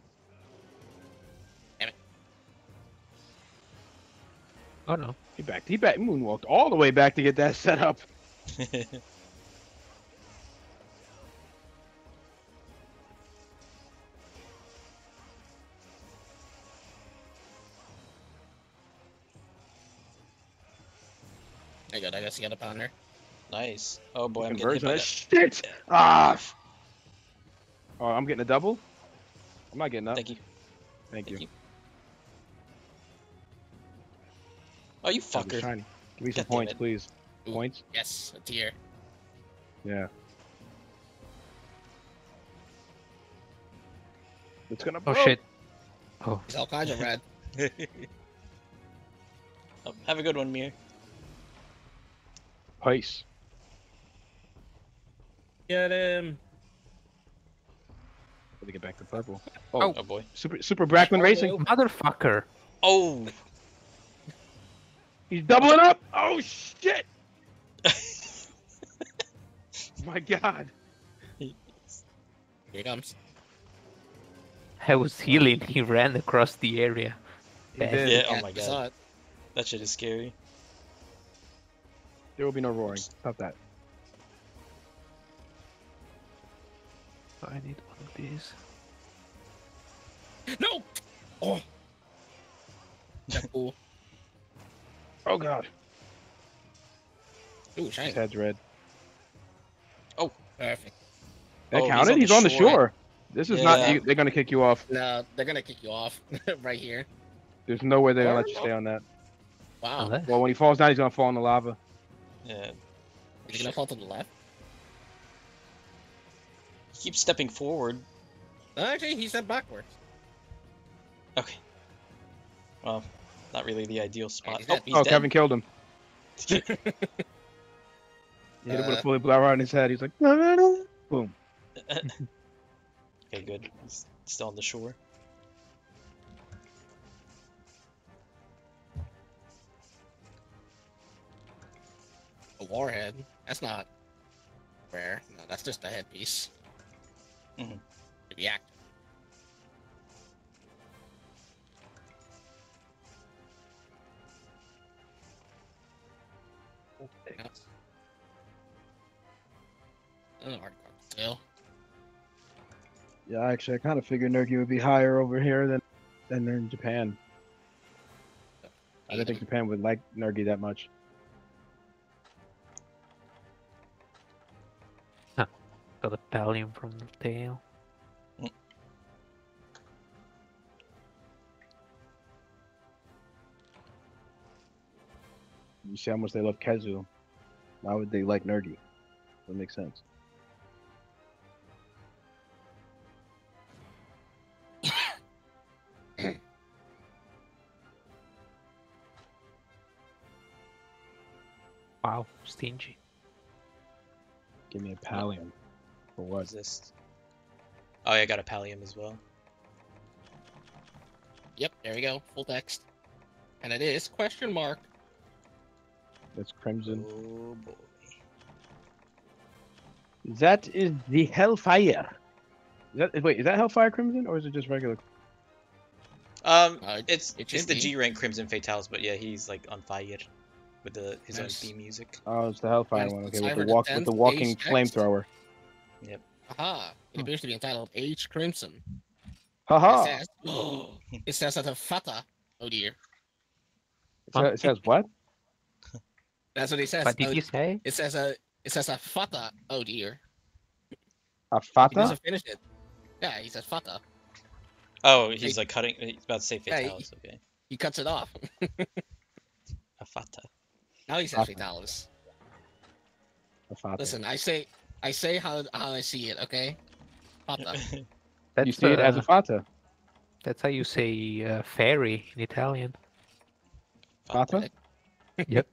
Oh no. He moonwalked all the way back to get that set up. There you go. I guess you got a pounder. Nice. Oh boy, I'm getting hit Conversion. by That that. shit. Ah. Oh, I'm getting a double. I'm not getting up. Thank you. Thank you. Thank you. Oh, you That was fucker. shiny. Give me some God damn points, it. please. Ooh. Points. Yes, a tier. Yeah. It's gonna Oh blow. shit. Oh, He's all kinds of red. Oh, have a good one, Mir. Peace. Get him. Let me get back to purple. Oh. Oh boy. Super Brackman Racing. motherfucker. Oh. He's doubling up. Oh shit! My God. Here he comes. I was healing. He ran across the area. He Bad. did. Yeah. Oh Yeah, my I saw god. it. That shit is scary. There will be no roaring. Stop that. I need one of these. No! Oh! That's cool. Oh God. Ooh, His shiny. head's red. Perfect. That Oh, he's counted? on the He's on the shore. shore. This is Yeah. not. They're gonna kick you off. No, they're gonna kick you off right here. There's no way they're gonna let you Or- stay on that. Wow. Unless. Well, when he falls down, he's gonna fall in the lava. Yeah. Is he gonna fall to the left? He keeps stepping forward. No, actually, he said backwards. Okay. Well, not really the ideal spot. he's Oh, dead. he's Oh, dead. Kevin killed him. He hit him with a fully blow right in his head. He's like, no, no, no. Boom. Okay, good. He's still on the shore. A warhead. That's not rare. No, that's just a headpiece. Mhm. To be active. Oh, hard tail. Yeah, actually, I kind of figured Nergi would be higher over here than in Japan. I didn't think Japan would like Nergi that much. Got a pallium from the tail. You see how much they love Kezu. Why would they like Nergi? That makes sense. Wow, stingy. Give me a pallium. For What what? is this? Oh, yeah, I got a pallium as well. Yep, there we go. Full text. And it is question mark. That's Crimson. Oh boy. That is the Hellfire. Wait, is that Hellfire Crimson or is it just regular? It's it it's should the be. G rank Crimson Fatales, but yeah, he's like on fire with his own Nice. theme music. Oh, it's the Hellfire Nice. one. Okay, Cyber with the Defense, walking Age X. flamethrower. Aha! It appears to be entitled H Crimson. Haha. It says, it says that a fata. Oh dear. It says what? That's what it says. What did Oh, you say? It says a fata. Oh dear. A He Fata? doesn't finish it. Yeah, he says fata. Oh, he's like cutting. He's about to say Yeah, Fatales. Okay, He cuts it off. a Fata. Now he says Fata. fatalis. A Fata. Listen, I say how I see it. Okay. Fata. That's, You see it as a Fata. that's how you say fairy in Italian. Fata? Yep.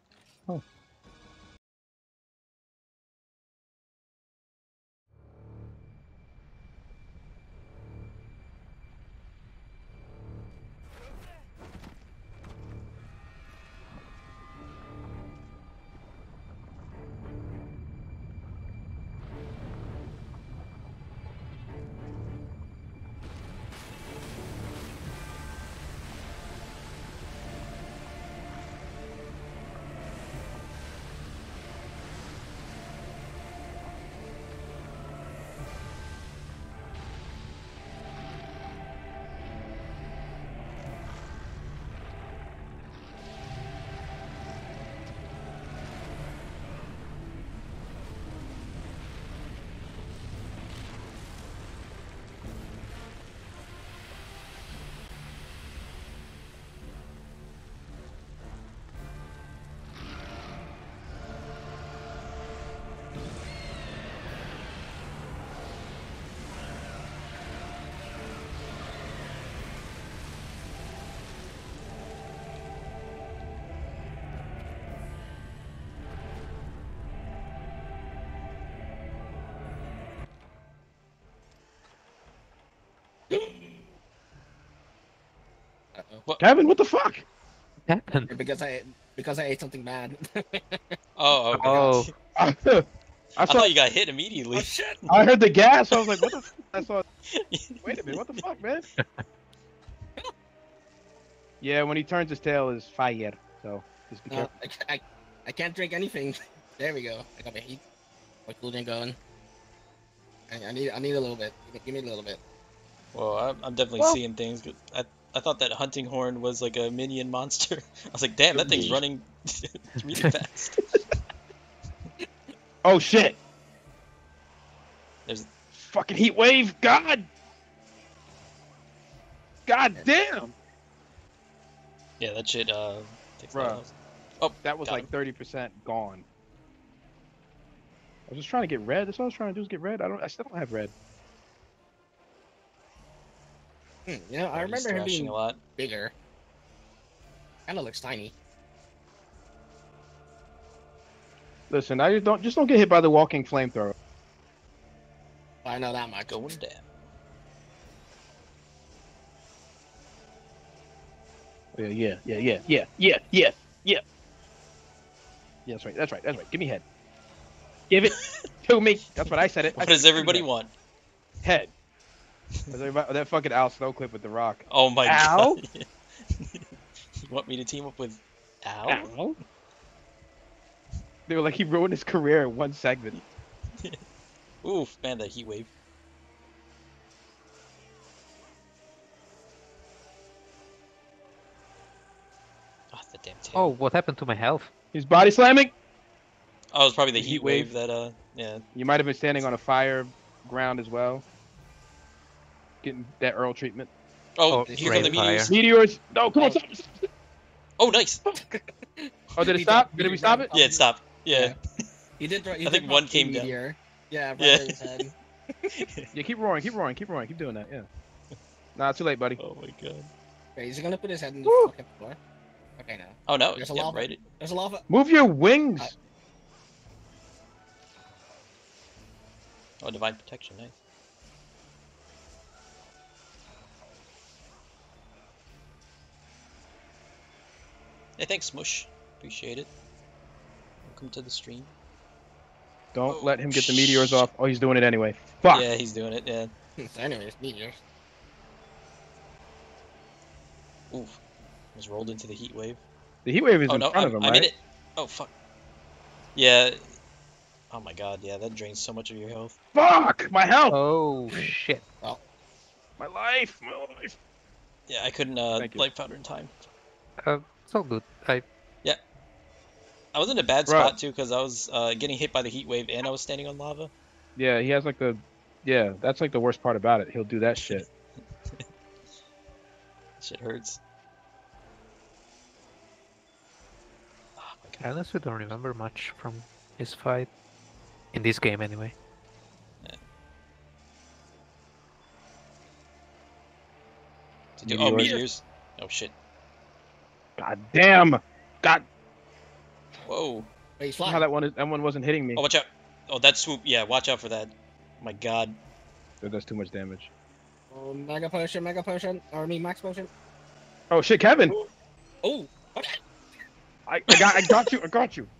Uh-oh. Kevin, what the fuck? What happened? Because I ate something bad. Oh, okay. Oh, I I saw. thought you got hit immediately. Oh shit! I heard the gas. I was like, what the? I saw. Wait a minute. What the fuck, man? Yeah, when he turns his tail, is fire. So just be careful. I can't drink anything. There we go. I got my cool drink going. I need a little bit. Give me a little bit. Well, I'm definitely Well- seeing things. I thought that hunting horn was like a minion monster. I was like, damn, that thing's running really fast. Oh shit! There's Fucking heat wave. God. God damn. yeah, that shit takes a Bruh. lot of- Oh, That was got like him. 30% gone. I was just trying to get red. That's all I was trying to do is get red. I still don't have red. You know, I He's remember him thrashing being a lot. bigger. Kind of looks tiny. Listen, I just don't get hit by the walking flamethrower. I know that much. Going down. Yeah. Yeah, that's right. Give me head. Give it to me. That's what I said it. What does everybody want? Head. That fucking Al Snow clip with the rock. Oh my Ow. god. You want me to team up with Al? Ow. They were like, he ruined his career in one segment. Oof, man, that heat wave. Ah, the damn tail. oh, what happened to my health? He's body slamming. Oh, it was probably the the heat heat wave wave. that, yeah. You might have been standing on a fire ground as well. Getting that Earl treatment. Oh, Oh, here come the great fire. meteors. Meteors. No, come on. Stop. Oh, nice. Oh, did it He stop? did- Did he we stop it? Yeah, it stopped. Yeah. He did. He I did think drop one a came down. meteor. Yeah, right Yeah. in his head. Yeah, keep roaring. Keep doing that. Yeah. Nah, too late, buddy. Oh my god. Wait, is he gonna put his head in the Woo! fucking floor? Okay, no. Oh no, There's a yeah, lava. right. There's a lava. Move your wings. Oh, divine protection, nice. Hey, thanks, Smush. Appreciate it. Welcome to the stream. Don't Oh, let him get the meteors off. Oh, he's doing it anyway. Fuck. Yeah, he's doing it. Yeah. So anyways, meteors. Oof. Was rolled into the heat wave. The heat wave is Oh in no, front of him, I'm right? in it. Oh fuck. Yeah. Oh my god, yeah, that drains so much of your health. Fuck! My health! Oh shit! My life! My life! Yeah, I couldn't Thank you. light powder in time. It's all good. I was in a bad Bruh. spot too because I was getting hit by the heat wave and I was standing on lava. Yeah, he has like the... Yeah, that's like the worst part about it. He'll do that shit. Shit hurts. Oh my I god. honestly don't remember much from his fight in this game, anyway. Oh, Meteors. meteors. Oh shit. God damn! God... Whoa. Wait, he's How flying. that one wasn't hitting me. Oh, watch out. Oh, that swoop. Yeah, watch out for that. Oh my god. That does too much damage. Oh, mega potion, or I mean max potion. Oh shit, Kevin! Oh, what? I got you! I got you!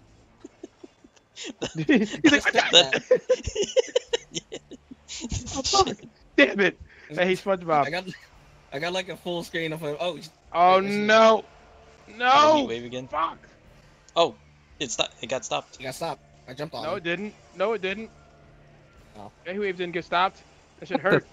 He's like, I got That- Oh, fuck. Damn it! Hey, he's SpongeBob. I got like a full screen of a. Oh, Oh Wait, listen. no! The heat No! wave again. Fuck! Oh, it stopped. It got stopped. you got stopped. I jumped on No, him. it didn't. No, it didn't. Oh. That wave didn't get stopped. That should hurt.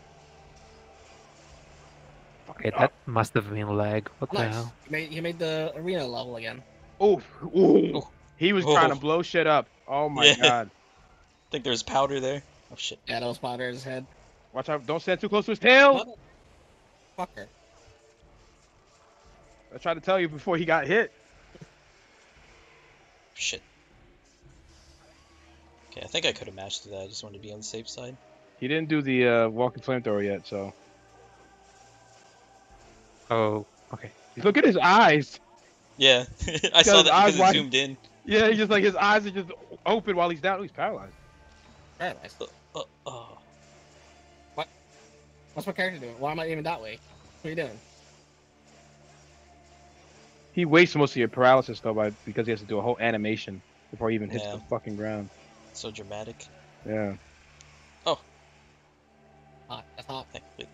Okay, that must have been lag. What the Nice. hell? He made the arena level again. Ooh, ooh. He was trying to Oh. blow shit up. Oh my Yeah. god. I think there's powder there. Oh shit. Yeah, that was Potter's head. Watch out. Don't stand too close to his tail. Fucker. I tried to tell you before he got hit. Shit. Okay, I think I could have matched that. I just wanted to be on the safe side. He didn't do the walking flamethrower yet, so. Oh, okay. Look at his eyes. Yeah, I saw his that eyes because it wide. zoomed in. Yeah, he's just like his eyes are just open while he's down. Oh, he's paralyzed. Paradise. Oh. What's my character doing? Why am I aiming that way? What are you doing? He wastes most of your paralysis though, because he has to do a whole animation before he even hits Yeah. the fucking ground. So dramatic. Yeah. Hot. That's hot. Thankfully.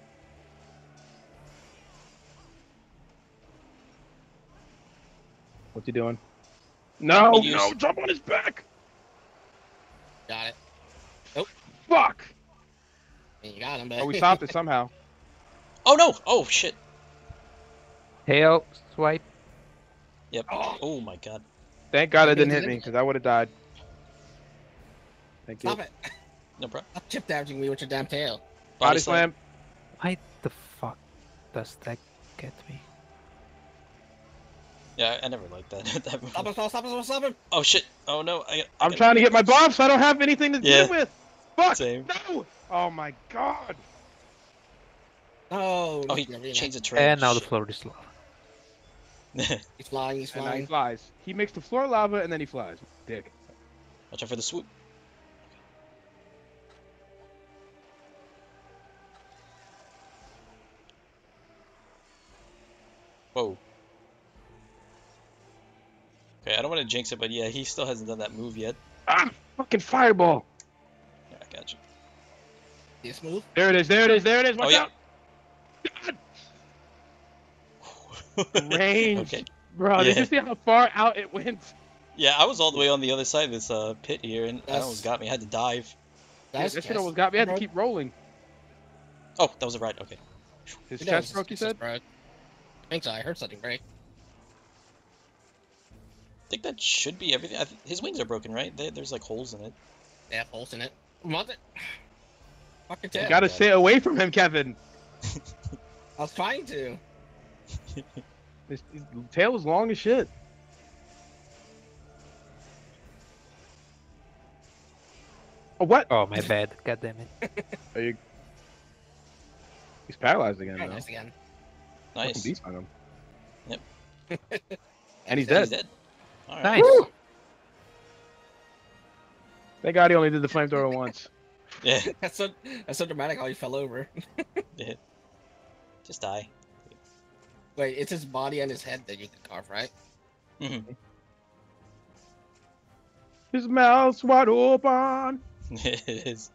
What's he doing? No, Meteors. no, jump on his back. Got it. Fuck. And you got him, but Oh, we stopped it somehow. Oh no! Oh shit! Tail swipe. Yep. Oh my god. Thank God it Okay, didn't hit me, because I would have died. Thank you. Stop it. No problem. Stop chip damaging me with your damn tail. Body slam. Why the fuck does that get me? Yeah, I never liked that. that move. Stop him, stop him, stop him. Oh shit! Oh no! I'm trying to get my buffs. I don't have anything to Yeah. deal with. Fuck. Same. No. Oh my God. Oh, Oh, he arena. changed the terrain. And now the Shit. floor is lava. He's flying, he's And now he flying. flies. He makes the floor lava and then he flies. Dick. Watch out for the swoop. Whoa. Okay, I don't want to jinx it, but yeah, he still hasn't done that move yet. Ah, fucking fireball. Yeah, I got you. This move. There it is. There it is. There it is. Watch Oh, yeah. out. Range. Okay. Bro, did Yeah. you see how far out it went? Yeah, I was all the way on the other side of this pit here, and that That's- almost got me. I had to dive. Yeah, Guys, that shit almost got me. I had to keep rolling. Oh, that was a ride. Okay. His Who chest knows? broke, you It's just said? broke. I think so. I heard something break. I think that should be everything. His wings are broken, right? There's like holes in it. They have holes in it. Want it? Fucking You tail. gotta stay away from him, Kevin. I was trying to. His tail is long as shit. Oh, what? Oh my bad. God damn it. Are you... He's paralyzed again, Try though. this again. Fucking Nice. beast on him. Yep. And he's He's dead. dead. All right. Nice. Woo! Thank God he only did the flamethrower once. Yeah. That's so dramatic how he fell over. Yeah. Just die. Wait, it's his body and his head that you can carve, right? Mhm. His mouth's wide open. It is.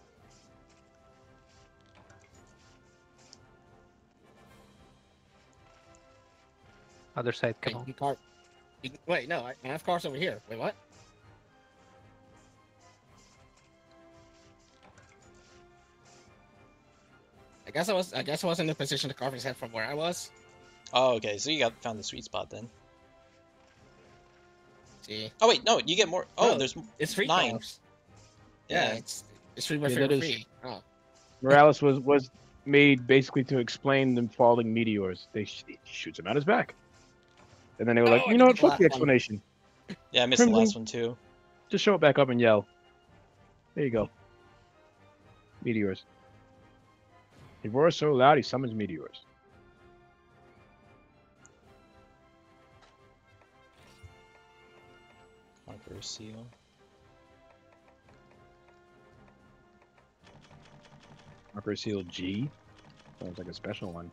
Other side, Wait, come on. you can carve. Wait, no, I have cars over here. Wait, what? I guess I was in the position to carve his head from where I was. Oh, okay. So you found the sweet spot then. See, Oh wait, no, you get more. Oh, No. there's it's free 9. carves. Yeah, Yeah. it's free by Yeah, free. that is- Free. Oh, Morales was made basically to explain them falling meteors. He shoots him out his back. And then they were like, Oh, you know I what? did the Fuck last the one. explanation. Yeah, I missed the Crimson. last one too. Just show it back up and yell. There you go. Meteors. He roars so loud he summons meteors. Conqueror seal. Marker Seal G. Sounds like a special one.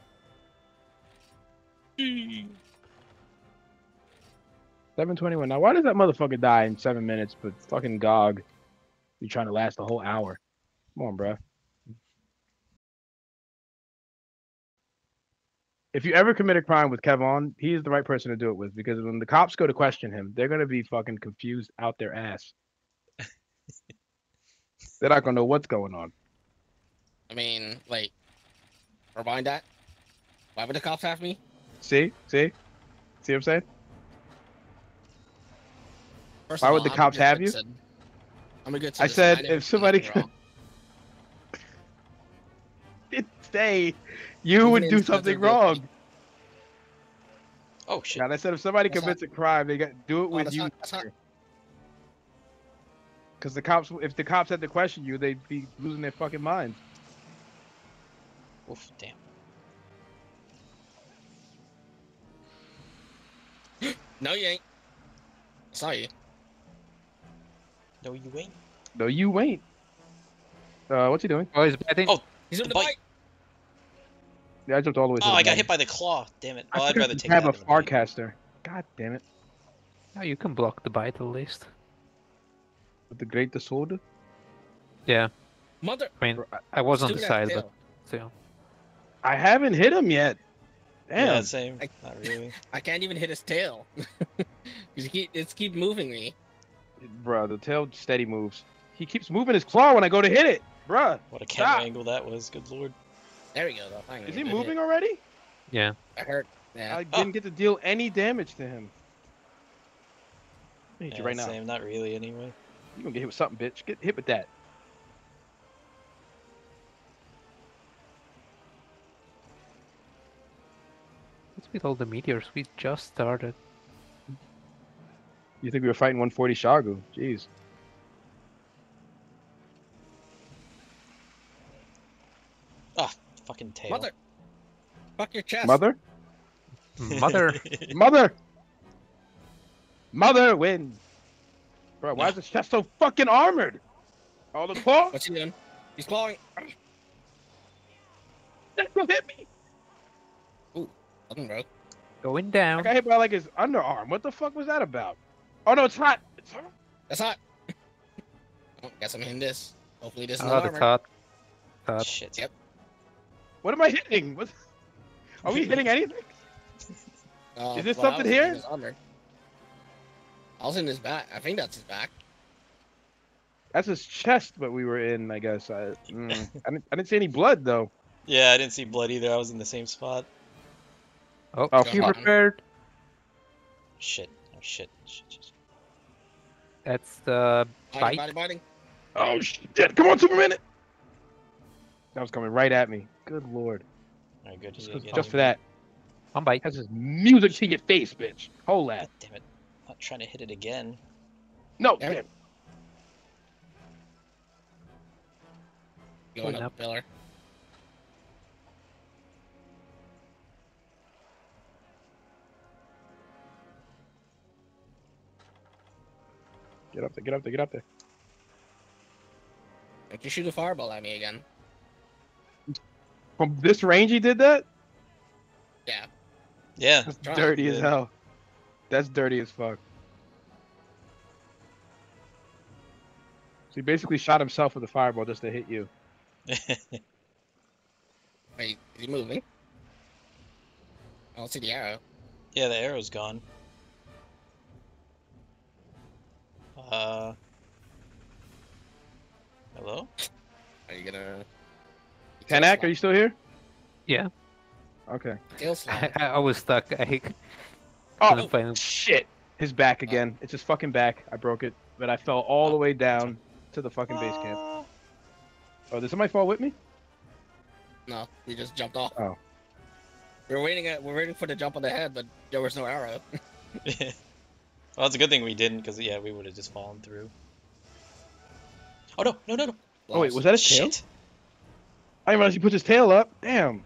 7:21. Now, why does that motherfucker die in 7 minutes, but fucking GOG, you trying to last the whole hour? Come on, bruh. If you ever commit a crime with Kevon, he's the right person to do it with, because when the cops go to question him, they're gonna be fucking confused out their ass. They're not gonna know what's going on. I mean, wait. Rewind that. Why would the cops have me? See what I'm saying? First Why of would all, the I'm a cops good have you? citizen. I'm a good I citizen. said never if did somebody anything wrong. could say you Even would do innocent something until guilty. wrong. Oh shit. God, I said if somebody That's commits a crime, they got do it Oh, with that's you. not- that's not- Because the cops, if the cops had to question you, they'd be losing their fucking minds. Oof, damn. No, you ain't. I saw you. No, you ain't. No, you ain't. What's he doing? Oh, he's betting. Oh, He's doing The the bite. bite. Yeah, I jumped all the way to Oh, the I got bottom. hit by the claw. Damn it. I Oh, I'd forgot rather to take grab that a than the bite. Farcaster. God damn it. No, you can block the bite at least. With the Great Disorder? Yeah, Mother. I mean, I was on the Stupid ass side, but tail. still. I haven't hit him yet. Damn. Yeah, same. I- Not really. I can't even hit his tail. It's keep moving me. Bruh, the tail steady moves. He keeps moving his claw when I go to hit it. Bruh. What a camera Stop. angle that was. Good lord. There we go. Though. Finally, Is he good moving hit. already? Yeah. I hurt. Yeah. I didn't get to deal any damage to him. I hit you Yeah, right now. same. Not really, anyway. You gonna get hit with something, bitch. Get hit with that. What's with all the meteors? We just started. You think we were fighting 140 Shagu? Jeez. Oh, fucking tail. Mother. Fuck your chest. Mother? Mother. Mother! Mother wins! Bro, why is this chest so fucking armored? All the claw? What's he doing? He's clawing. That will hit me! Nothing, bro. Going I down. got hit by like his underarm. What the fuck was that about? Oh no, it's hot! It's hot! That's hot. Oh, guess I'm hitting this. Hopefully this is Oh, not that's armor. hot. Shit. Yep. What am I hitting? What? Are we hitting anything? Is this I something was here? hitting his armor. I was in his back. I think that's his back. That's his chest, but we were in, I guess. I didn't see any blood though. Yeah, I didn't see blood either. I was in the same spot. Oh, Oh, he fuck. repaired. Shit. Oh, shit. Shit. That's the Biting, bite. biting. Oh shit! Come on, Superman! That was coming right at me. Good lord! Alright, good. Just for that, One bite. has his music to your face, bitch. Hold God that. damn it. Not trying to hit it again. No, Damn it. damn. Going Going up up. the pillar. Get up there! Get up there! Get up there! Don't you shoot a fireball at me again? From this range, he did that. Yeah. Yeah. That's Try. dirty as Yeah. hell. That's dirty as fuck. So he basically shot himself with a fireball just to hit you. Wait, is he moving? I don't see the arrow. Yeah, the arrow's gone. Hello? Are you gonna... Tanak, are you still here? Yeah. Okay. Tail slide. I was stuck. I Oh, couldn't find. shit! His back again. It's his fucking back. I broke it, but I fell all the way down to the fucking base camp. Oh, did somebody fall with me? No, we just jumped off. Oh. We're waiting for the jump on the head, but there was no arrow. Well, it's a good thing we didn't, because, yeah, we would have just fallen through. Oh, no, no, no, no. Oh wait, was that his tail? Shit. I didn't realize he put his tail up. Damn.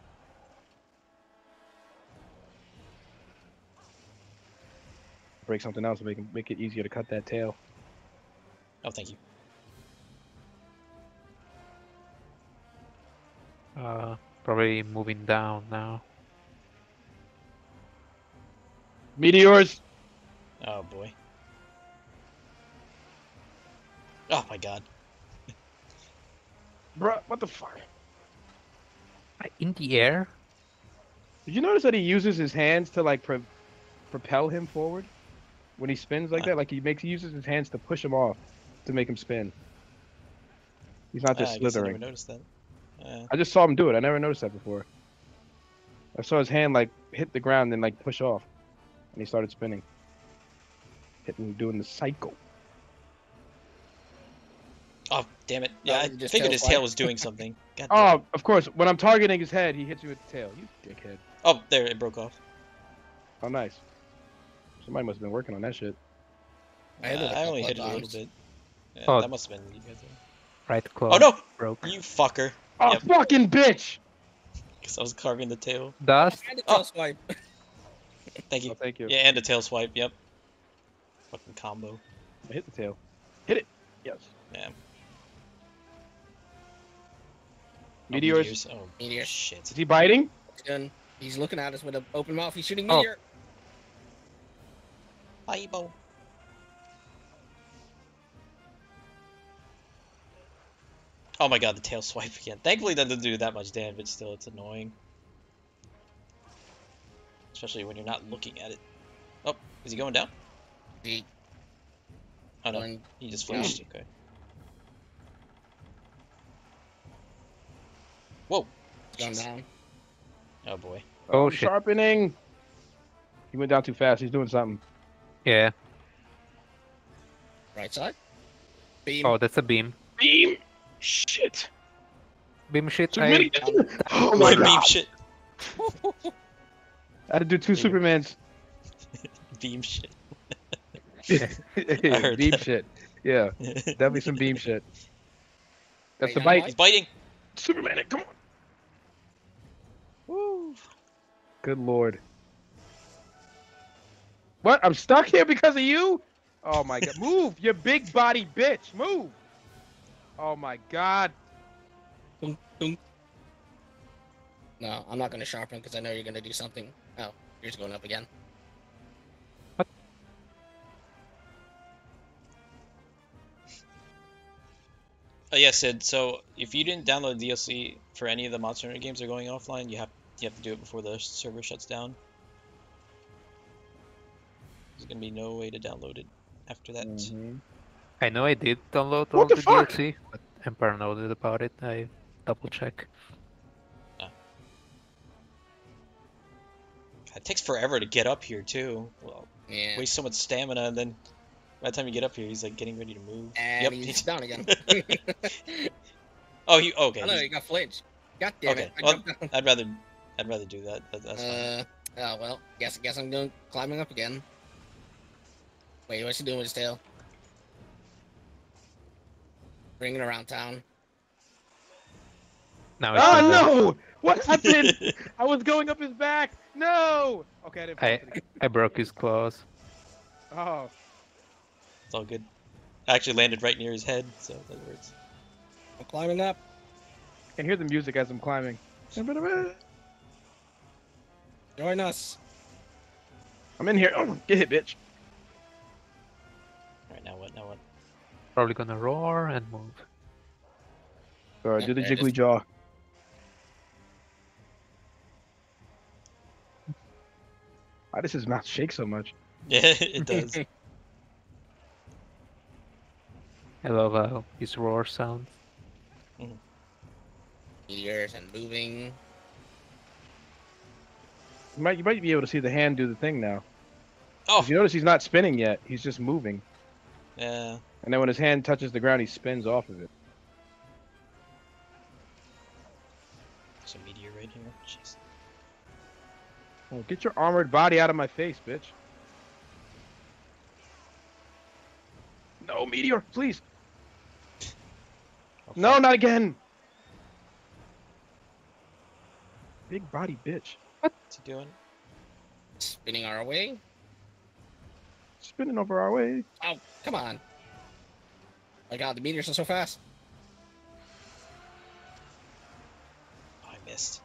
Break something else to make it easier to cut that tail. Oh, thank you. Probably moving down now. Meteors. Oh, boy. Oh, my God. Bruh, what the fuck? In the air? Did you notice that he uses his hands to like propel him forward when he spins like that? Like he uses his hands to push him off to make him spin. He's not just I guess I never slithering. noticed that. I just saw him do it. I never noticed that before. I saw his hand like hit the ground and like push off, and he started spinning, doing the cycle. Oh, damn it. Yeah, I you just figured tail his swipe. tail was doing something. God damn. Oh, of course. When I'm targeting his head, he hits me with the tail. You dickhead. Oh, there, it broke off. Oh, nice. Somebody must have been working on that shit. I hit it a I only couple hit it of a little times. bit. Yeah, Oh. that must have been you guys. Right claw. Oh, no! Broke. You fucker. Oh, Yep. fucking bitch! Because I was carving the tail. Dust. And the Oh. tail swipe. Thank you. Oh, thank you. Yeah, and a tail swipe, yep. Fucking combo. I hit the tail. Hit it. Yes. Yeah. Meteors. Oh, Meteor. shit. Is he biting? doing? He's looking at us with an open mouth. He's shooting Oh. meteor. Fireball. Oh my god, the tail swipe again. Thankfully that doesn't do that much damage, but still, it's annoying. Especially when you're not looking at it. Oh, is he going down? He Oh no, going he just flashed. Okay. Whoa. going Jeez. down. Oh boy. Oh I'm shit. Sharpening. He went down too fast. He's doing something. Yeah. Right side. Beam. Oh, that's a beam. Beam. Shit. Beam shit. Too many. I- Oh my Beam god. shit. I had to do 2 Supermans. Beam shit. Beam heard that. shit. Yeah, definitely some beam shit. That's the Wait, bite. He's biting. Superman, come on. Woo. Good lord. What? I'm stuck here because of you? Oh my god. Move, you big body bitch. Move. Oh my god. Dunk, dunk. No, I'm not gonna sharpen because I know you're gonna do something. Oh, yours going up again. Oh yeah, Sid. So if you didn't download DLC for any of the Monster Hunter games that are going offline, you have to do it before the server shuts down. There's gonna be no way to download it after that. I know I did download all What the the fuck? DLC, but I'm paranoid about it. I double check. It takes forever to get up here too. Well, Yeah. waste so much stamina, and then by the time you get up here, he's like getting ready to move. And Yep. he's down again. Oh, he okay. I know he's- he got flinched. God damn Okay, it! I well, jumped down. I'd rather do that. That's fine. Oh well. Guess I'm going climbing up again. Wait, what's he doing with his tail? Bringing it around town. Now it's Oh over. no! What happened? I was going up his back. No. Okay, I didn't. I broke his claws. Oh, It's all good. I actually landed right near his head, so that works. I'm climbing up. I can hear the music as I'm climbing. Join us. I'm in here. Oh, get hit, bitch. All right, now what? Now what? Probably gonna roar and move. Alright, do the There it jiggly is. jaw. Why does his mouth shake so much? Yeah, it does. I love how his roar sounds. Meteors and moving. You might be able to see the hand do the thing now. Oh, 'Cause you notice he's not spinning yet. He's just moving. yeah. And then when his hand touches the ground, he spins off of it. There's a meteor right here. Jeez. Oh, get your armored body out of my face, bitch. No, meteor, please. Oh, No, fuck. not again. Big body bitch. What's he doing? Spinning our way. Spinning over our way. Oh, come on. My god, the meteors are so fast. Oh, I missed.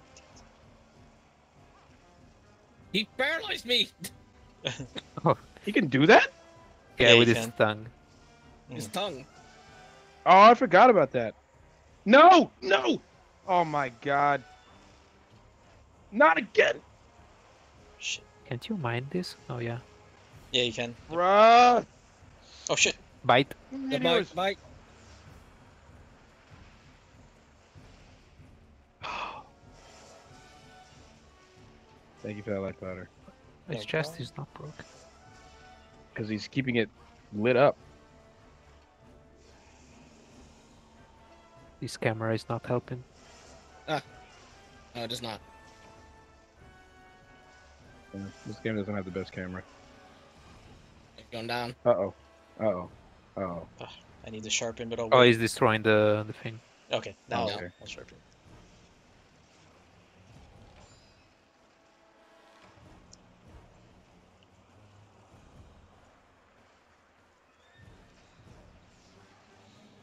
He paralyzed me. He can do that? Yeah, Yeah, with you his can. tongue. His tongue. Oh, I forgot about that. No, no. Oh my god. Not again. Shit. Can't you mind this? Oh yeah. Yeah, you can. Bruh. Oh shit. Bite. The Meteors. bite. Thank you for that light powder. His No chest problem. is not broken. Because he's keeping it lit up. This camera is not helping. No, it does not. Yeah, this game doesn't have the best camera. It's going down. Uh-oh. Uh-oh. Uh-oh. I need to sharpen, but I'll Oh, wait. he's destroying the thing. Okay, now Oh, I'll, okay. I'll sharpen.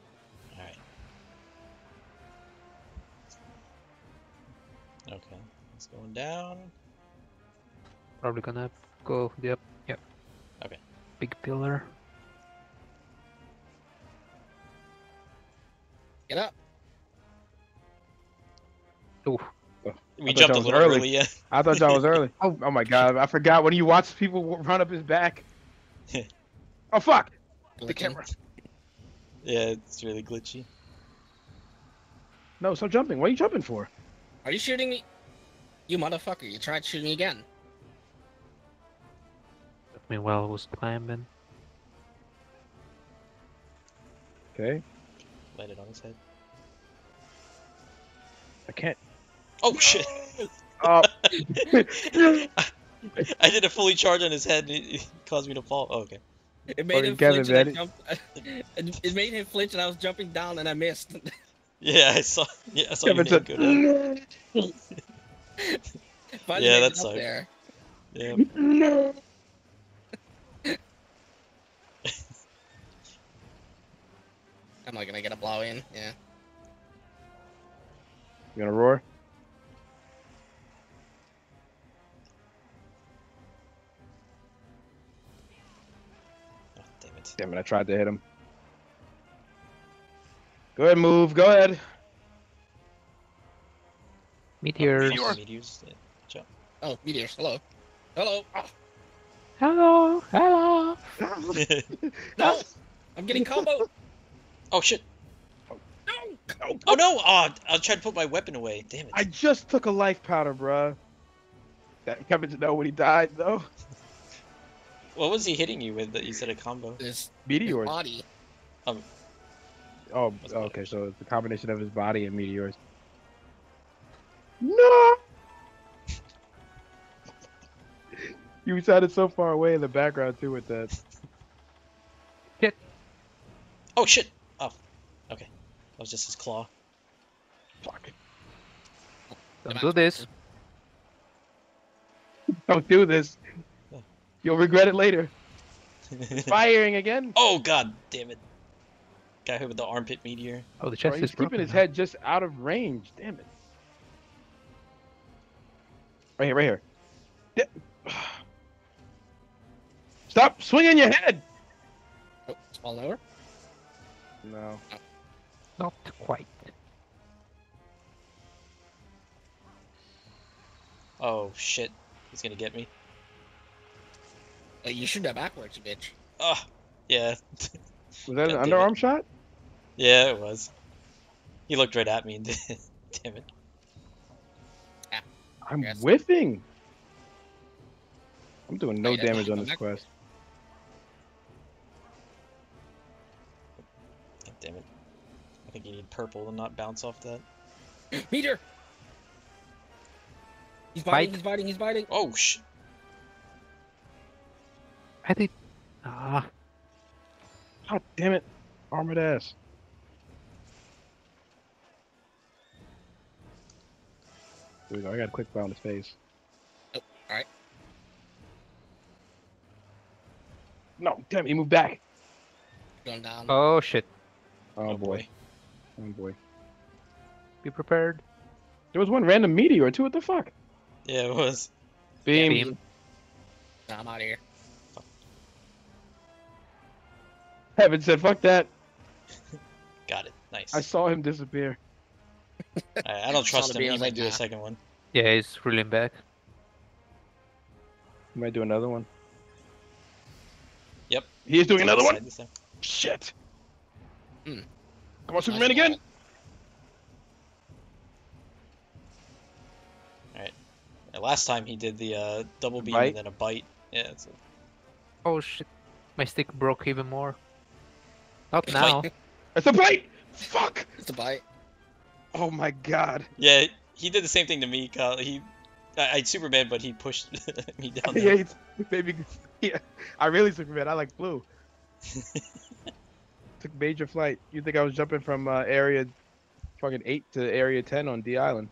Alright. Okay. It's going down. Probably gonna go. Yep. Yep. Okay. Big pillar. Get up. Ooh. We thought jumped that a was little early. early, yeah. I thought y'all was early. Oh my god, I forgot when you watch people run up his back. Oh fuck! The Glitching. camera. Yeah, it's really glitchy. No, stop jumping. What are you jumping for? Are you shooting me? You motherfucker! You tried shooting me again. Meanwhile, I was climbing. Okay, Landed on his head. I can't. Oh shit! Oh. I did a fully charge on his head and it caused me to fall. Oh, okay. It made Fucking him Kevin, flinch. And I man. jumped. It made him flinch, and I was jumping down, and I missed. Yeah, I saw. Yeah, I saw your Kevin name said, go down. Finally Yeah, made that it up sucked. there. Yeah. no. I'm not gonna get a blow in. Yeah. You gonna roar? Oh, damn it. Damn it! I tried to hit him. Go ahead, move. Go ahead. Meteors. Meteor. Meteors. Yeah. Good Oh, meteors. Hello. Hello. Oh, Hello. Hello. job. no! I'm getting combo. Oh shit. No! Oh no! Oh, I was trying to put my weapon away. Damn it. I just took a life powder, bruh. That Kevin to know when he died, though. What was he hitting you with that you said a combo? His Meteors. body. Oh, okay. So it's the combination of his body and meteors. No. You sounded so far away in the background too with that. Oh shit! Oh, okay. That was just his claw. Fuck. Don't do this. Don't do this. You'll regret it later. Firing again. Oh god damn it. Got hit with the armpit meteor. Oh, the Bro, chest he's is keeping broken his now. head just out of range. Damn it. Right here, right here. Stop swinging your head. Oh, it's falling over. No. Not quite. Oh shit. He's gonna get me. You shoot that backwards, bitch. Oh, yeah. Was that an God damn underarm it. shot? Yeah, it was. He looked right at me and did. Damn it. I'm Yes. whiffing. I'm doing no Wait, that's damage not on going this backwards. quest. God damn it. I think you need purple and not bounce off that. Meteor. He's biting. Bite. He's biting. He's biting. Oh sh. I did. Ah. God damn it. Armored ass. Here we go. I got a quick fire on his face. Oh, all right. No, damn it. He moved back. Going down. Oh shit. Oh, boy. Oh boy. Be prepared. There was one random meteor too. What the fuck? Yeah, it was. Beam. Beam. Nah, I'm out of here. Heaven said, "Fuck that." Got it. Nice. I saw him disappear. I don't trust the him. beam, I He was might like, do nah. a second one. Yeah, he's reeling back. He might do another one. Yep. He is doing another Side one. this time. Shit. Hmm. Come on, Superman again. Last time he did the double beam Bite? and then a bite. Yeah, it's Oh shit. My stick broke even more. Not It's now. like- It's a bite. Fuck. It's a bite. Oh my god. yeah. He did the same thing to me, Kyle. I Superman, but he pushed me down He there. hates baby. Yeah, I really Superman. I like blue. Took major flight. You think I was jumping from area fucking 8 to area 10 on D Island?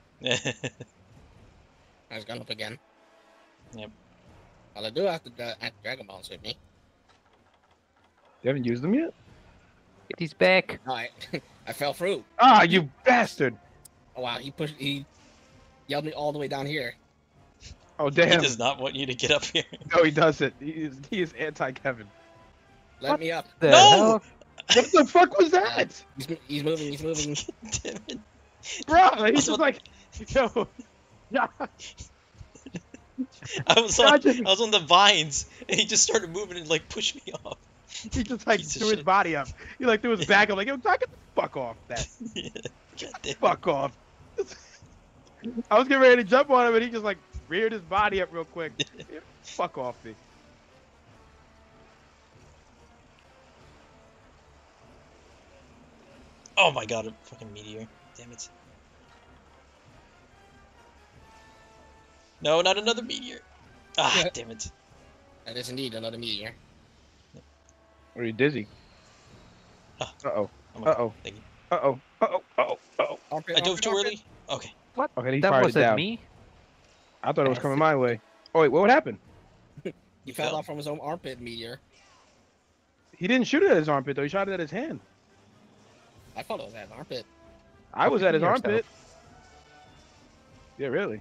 I was going up again. Yep. Well, I do have to act Dragon Balls with me. You haven't used them yet? It is back. No, I fell through. Ah, you bastard! Oh wow, he pushed. He yelled me all the way down here. Oh He damn! does not want you to get up here. No, he doesn't. He is anti-Kevin. Let What? me up. The No! hell? What the fuck was that, He's moving. He's moving. Damn it. bro? He's That's just what- like, yo, yeah. I was on the vines, and he just started moving and like pushed me off. He just like Piece of threw his shit. body up. He like threw his back up. Like, yo, get the fuck off that. Yeah. God damn it. Fuck off. I was getting ready to jump on him, and he just like reared his body up real quick. Fuck off me. Oh my god, a fucking meteor. Damn it. No, not another meteor. Ah, Yeah. damn it. That is indeed another meteor. Are you dizzy? Ah. Uh-oh. Oh my god, Uh-oh. thank you. Uh-oh. Uh-oh. Uh-oh. Uh-oh. Armpit, I dove armpit, too armpit. early? Okay. Okay, he That fired it wasn't down. me. I thought it was coming my way. Oh, wait, what would happen? He fell off from his own armpit meteor. He didn't shoot it at his armpit, though. He shot it at his hand. I thought it was at an armpit. I was at his Yourself. armpit. Yeah, really.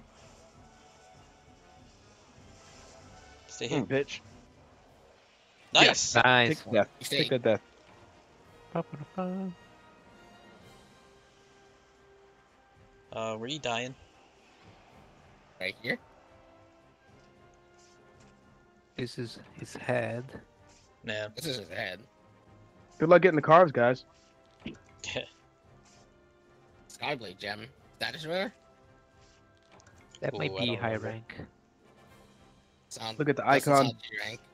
Stay here. Bitch. Nice. Nice. Take death. You Take stay. that death. Ba-ba-da-ba. Were you dying? Right here. This is his head. Nah. This is his head. Good luck getting the carves, guys. Skyblade gem. Status rare? That Ooh, might I be don't high remember. rank. Sound, Look at the doesn't icon. sound G rank.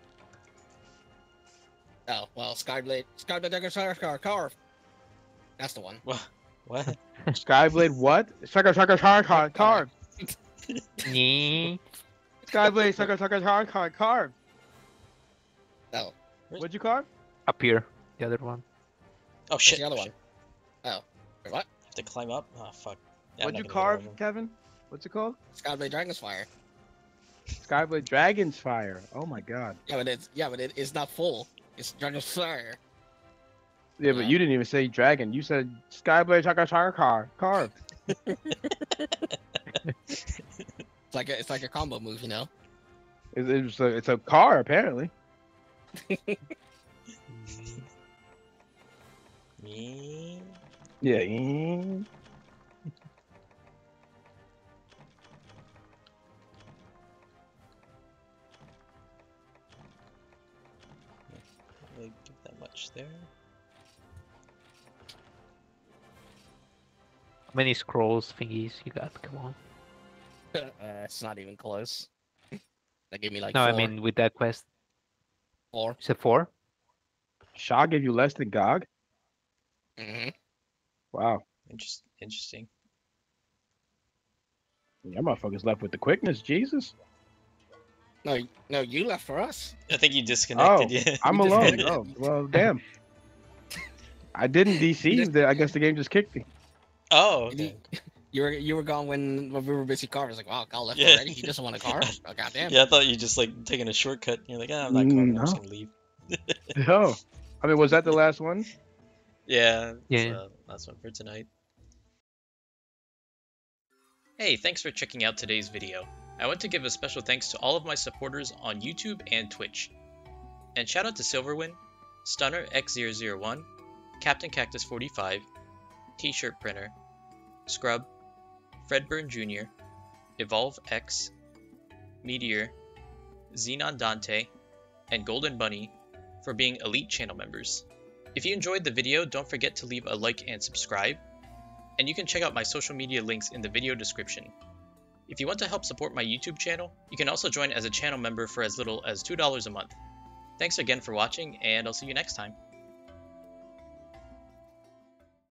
Oh, well, Skyblade Dagger Carve. That's the one. What? Skyblade what? Carve. Nee. Skyblade carve. Oh, What'd you carve? Up here, the other one. Oh what's shit. the other shit. one? Oh, wait, what? Have to climb up? Oh fuck. Yeah, I'm What'd not you gonna get carve, over him. Kevin? What's it called? Skyblade Dragon's Fire. Skyblade Dragon's Fire. Oh my god. Yeah, but it's not full. It's Dragon's Fire. Yeah, but Yeah. you didn't even say dragon. You said Skyblade carve. It's like a combo move, you know. It's a car apparently. Me. Yeah. Really give that much there. How many scrolls thingies you got? Come on. It's not even close. That gave me like No, I four. mean with that quest. 4. You said 4? Shaw gave you less than Gog. Mm-hmm. Wow. Interesting. Y'all motherfuckers left with the quickness. Jesus. No, you left for us. I think you disconnected. Yeah. I'm You alone. disconnected. Oh, well, damn. I didn't DC. I guess the game just kicked me. Oh. Okay. You were gone when we were busy carving. I was like, wow, Kyle left Yeah. already. He doesn't want to carve. Oh goddamn. Yeah, I thought you just like taking a shortcut. You're like, I'm not carving. I'm just No. gonna leave. Oh. I mean, was that the last one? Yeah. Yeah. So that's one for tonight. Hey, thanks for checking out today's video. I want to give a special thanks to all of my supporters on YouTube and Twitch. And shout out to Silverwind, Stunner X001, Captain Cactus 45, T-shirt Printer, Scrub, Fredburn Jr., Evolve X, Meteor, Xenon Dante, and Golden Bunny for being elite channel members. If you enjoyed the video, don't forget to leave a like and subscribe, and you can check out my social media links in the video description. If you want to help support my YouTube channel, you can also join as a channel member for as little as $2 a month. Thanks again for watching, and I'll see you next time.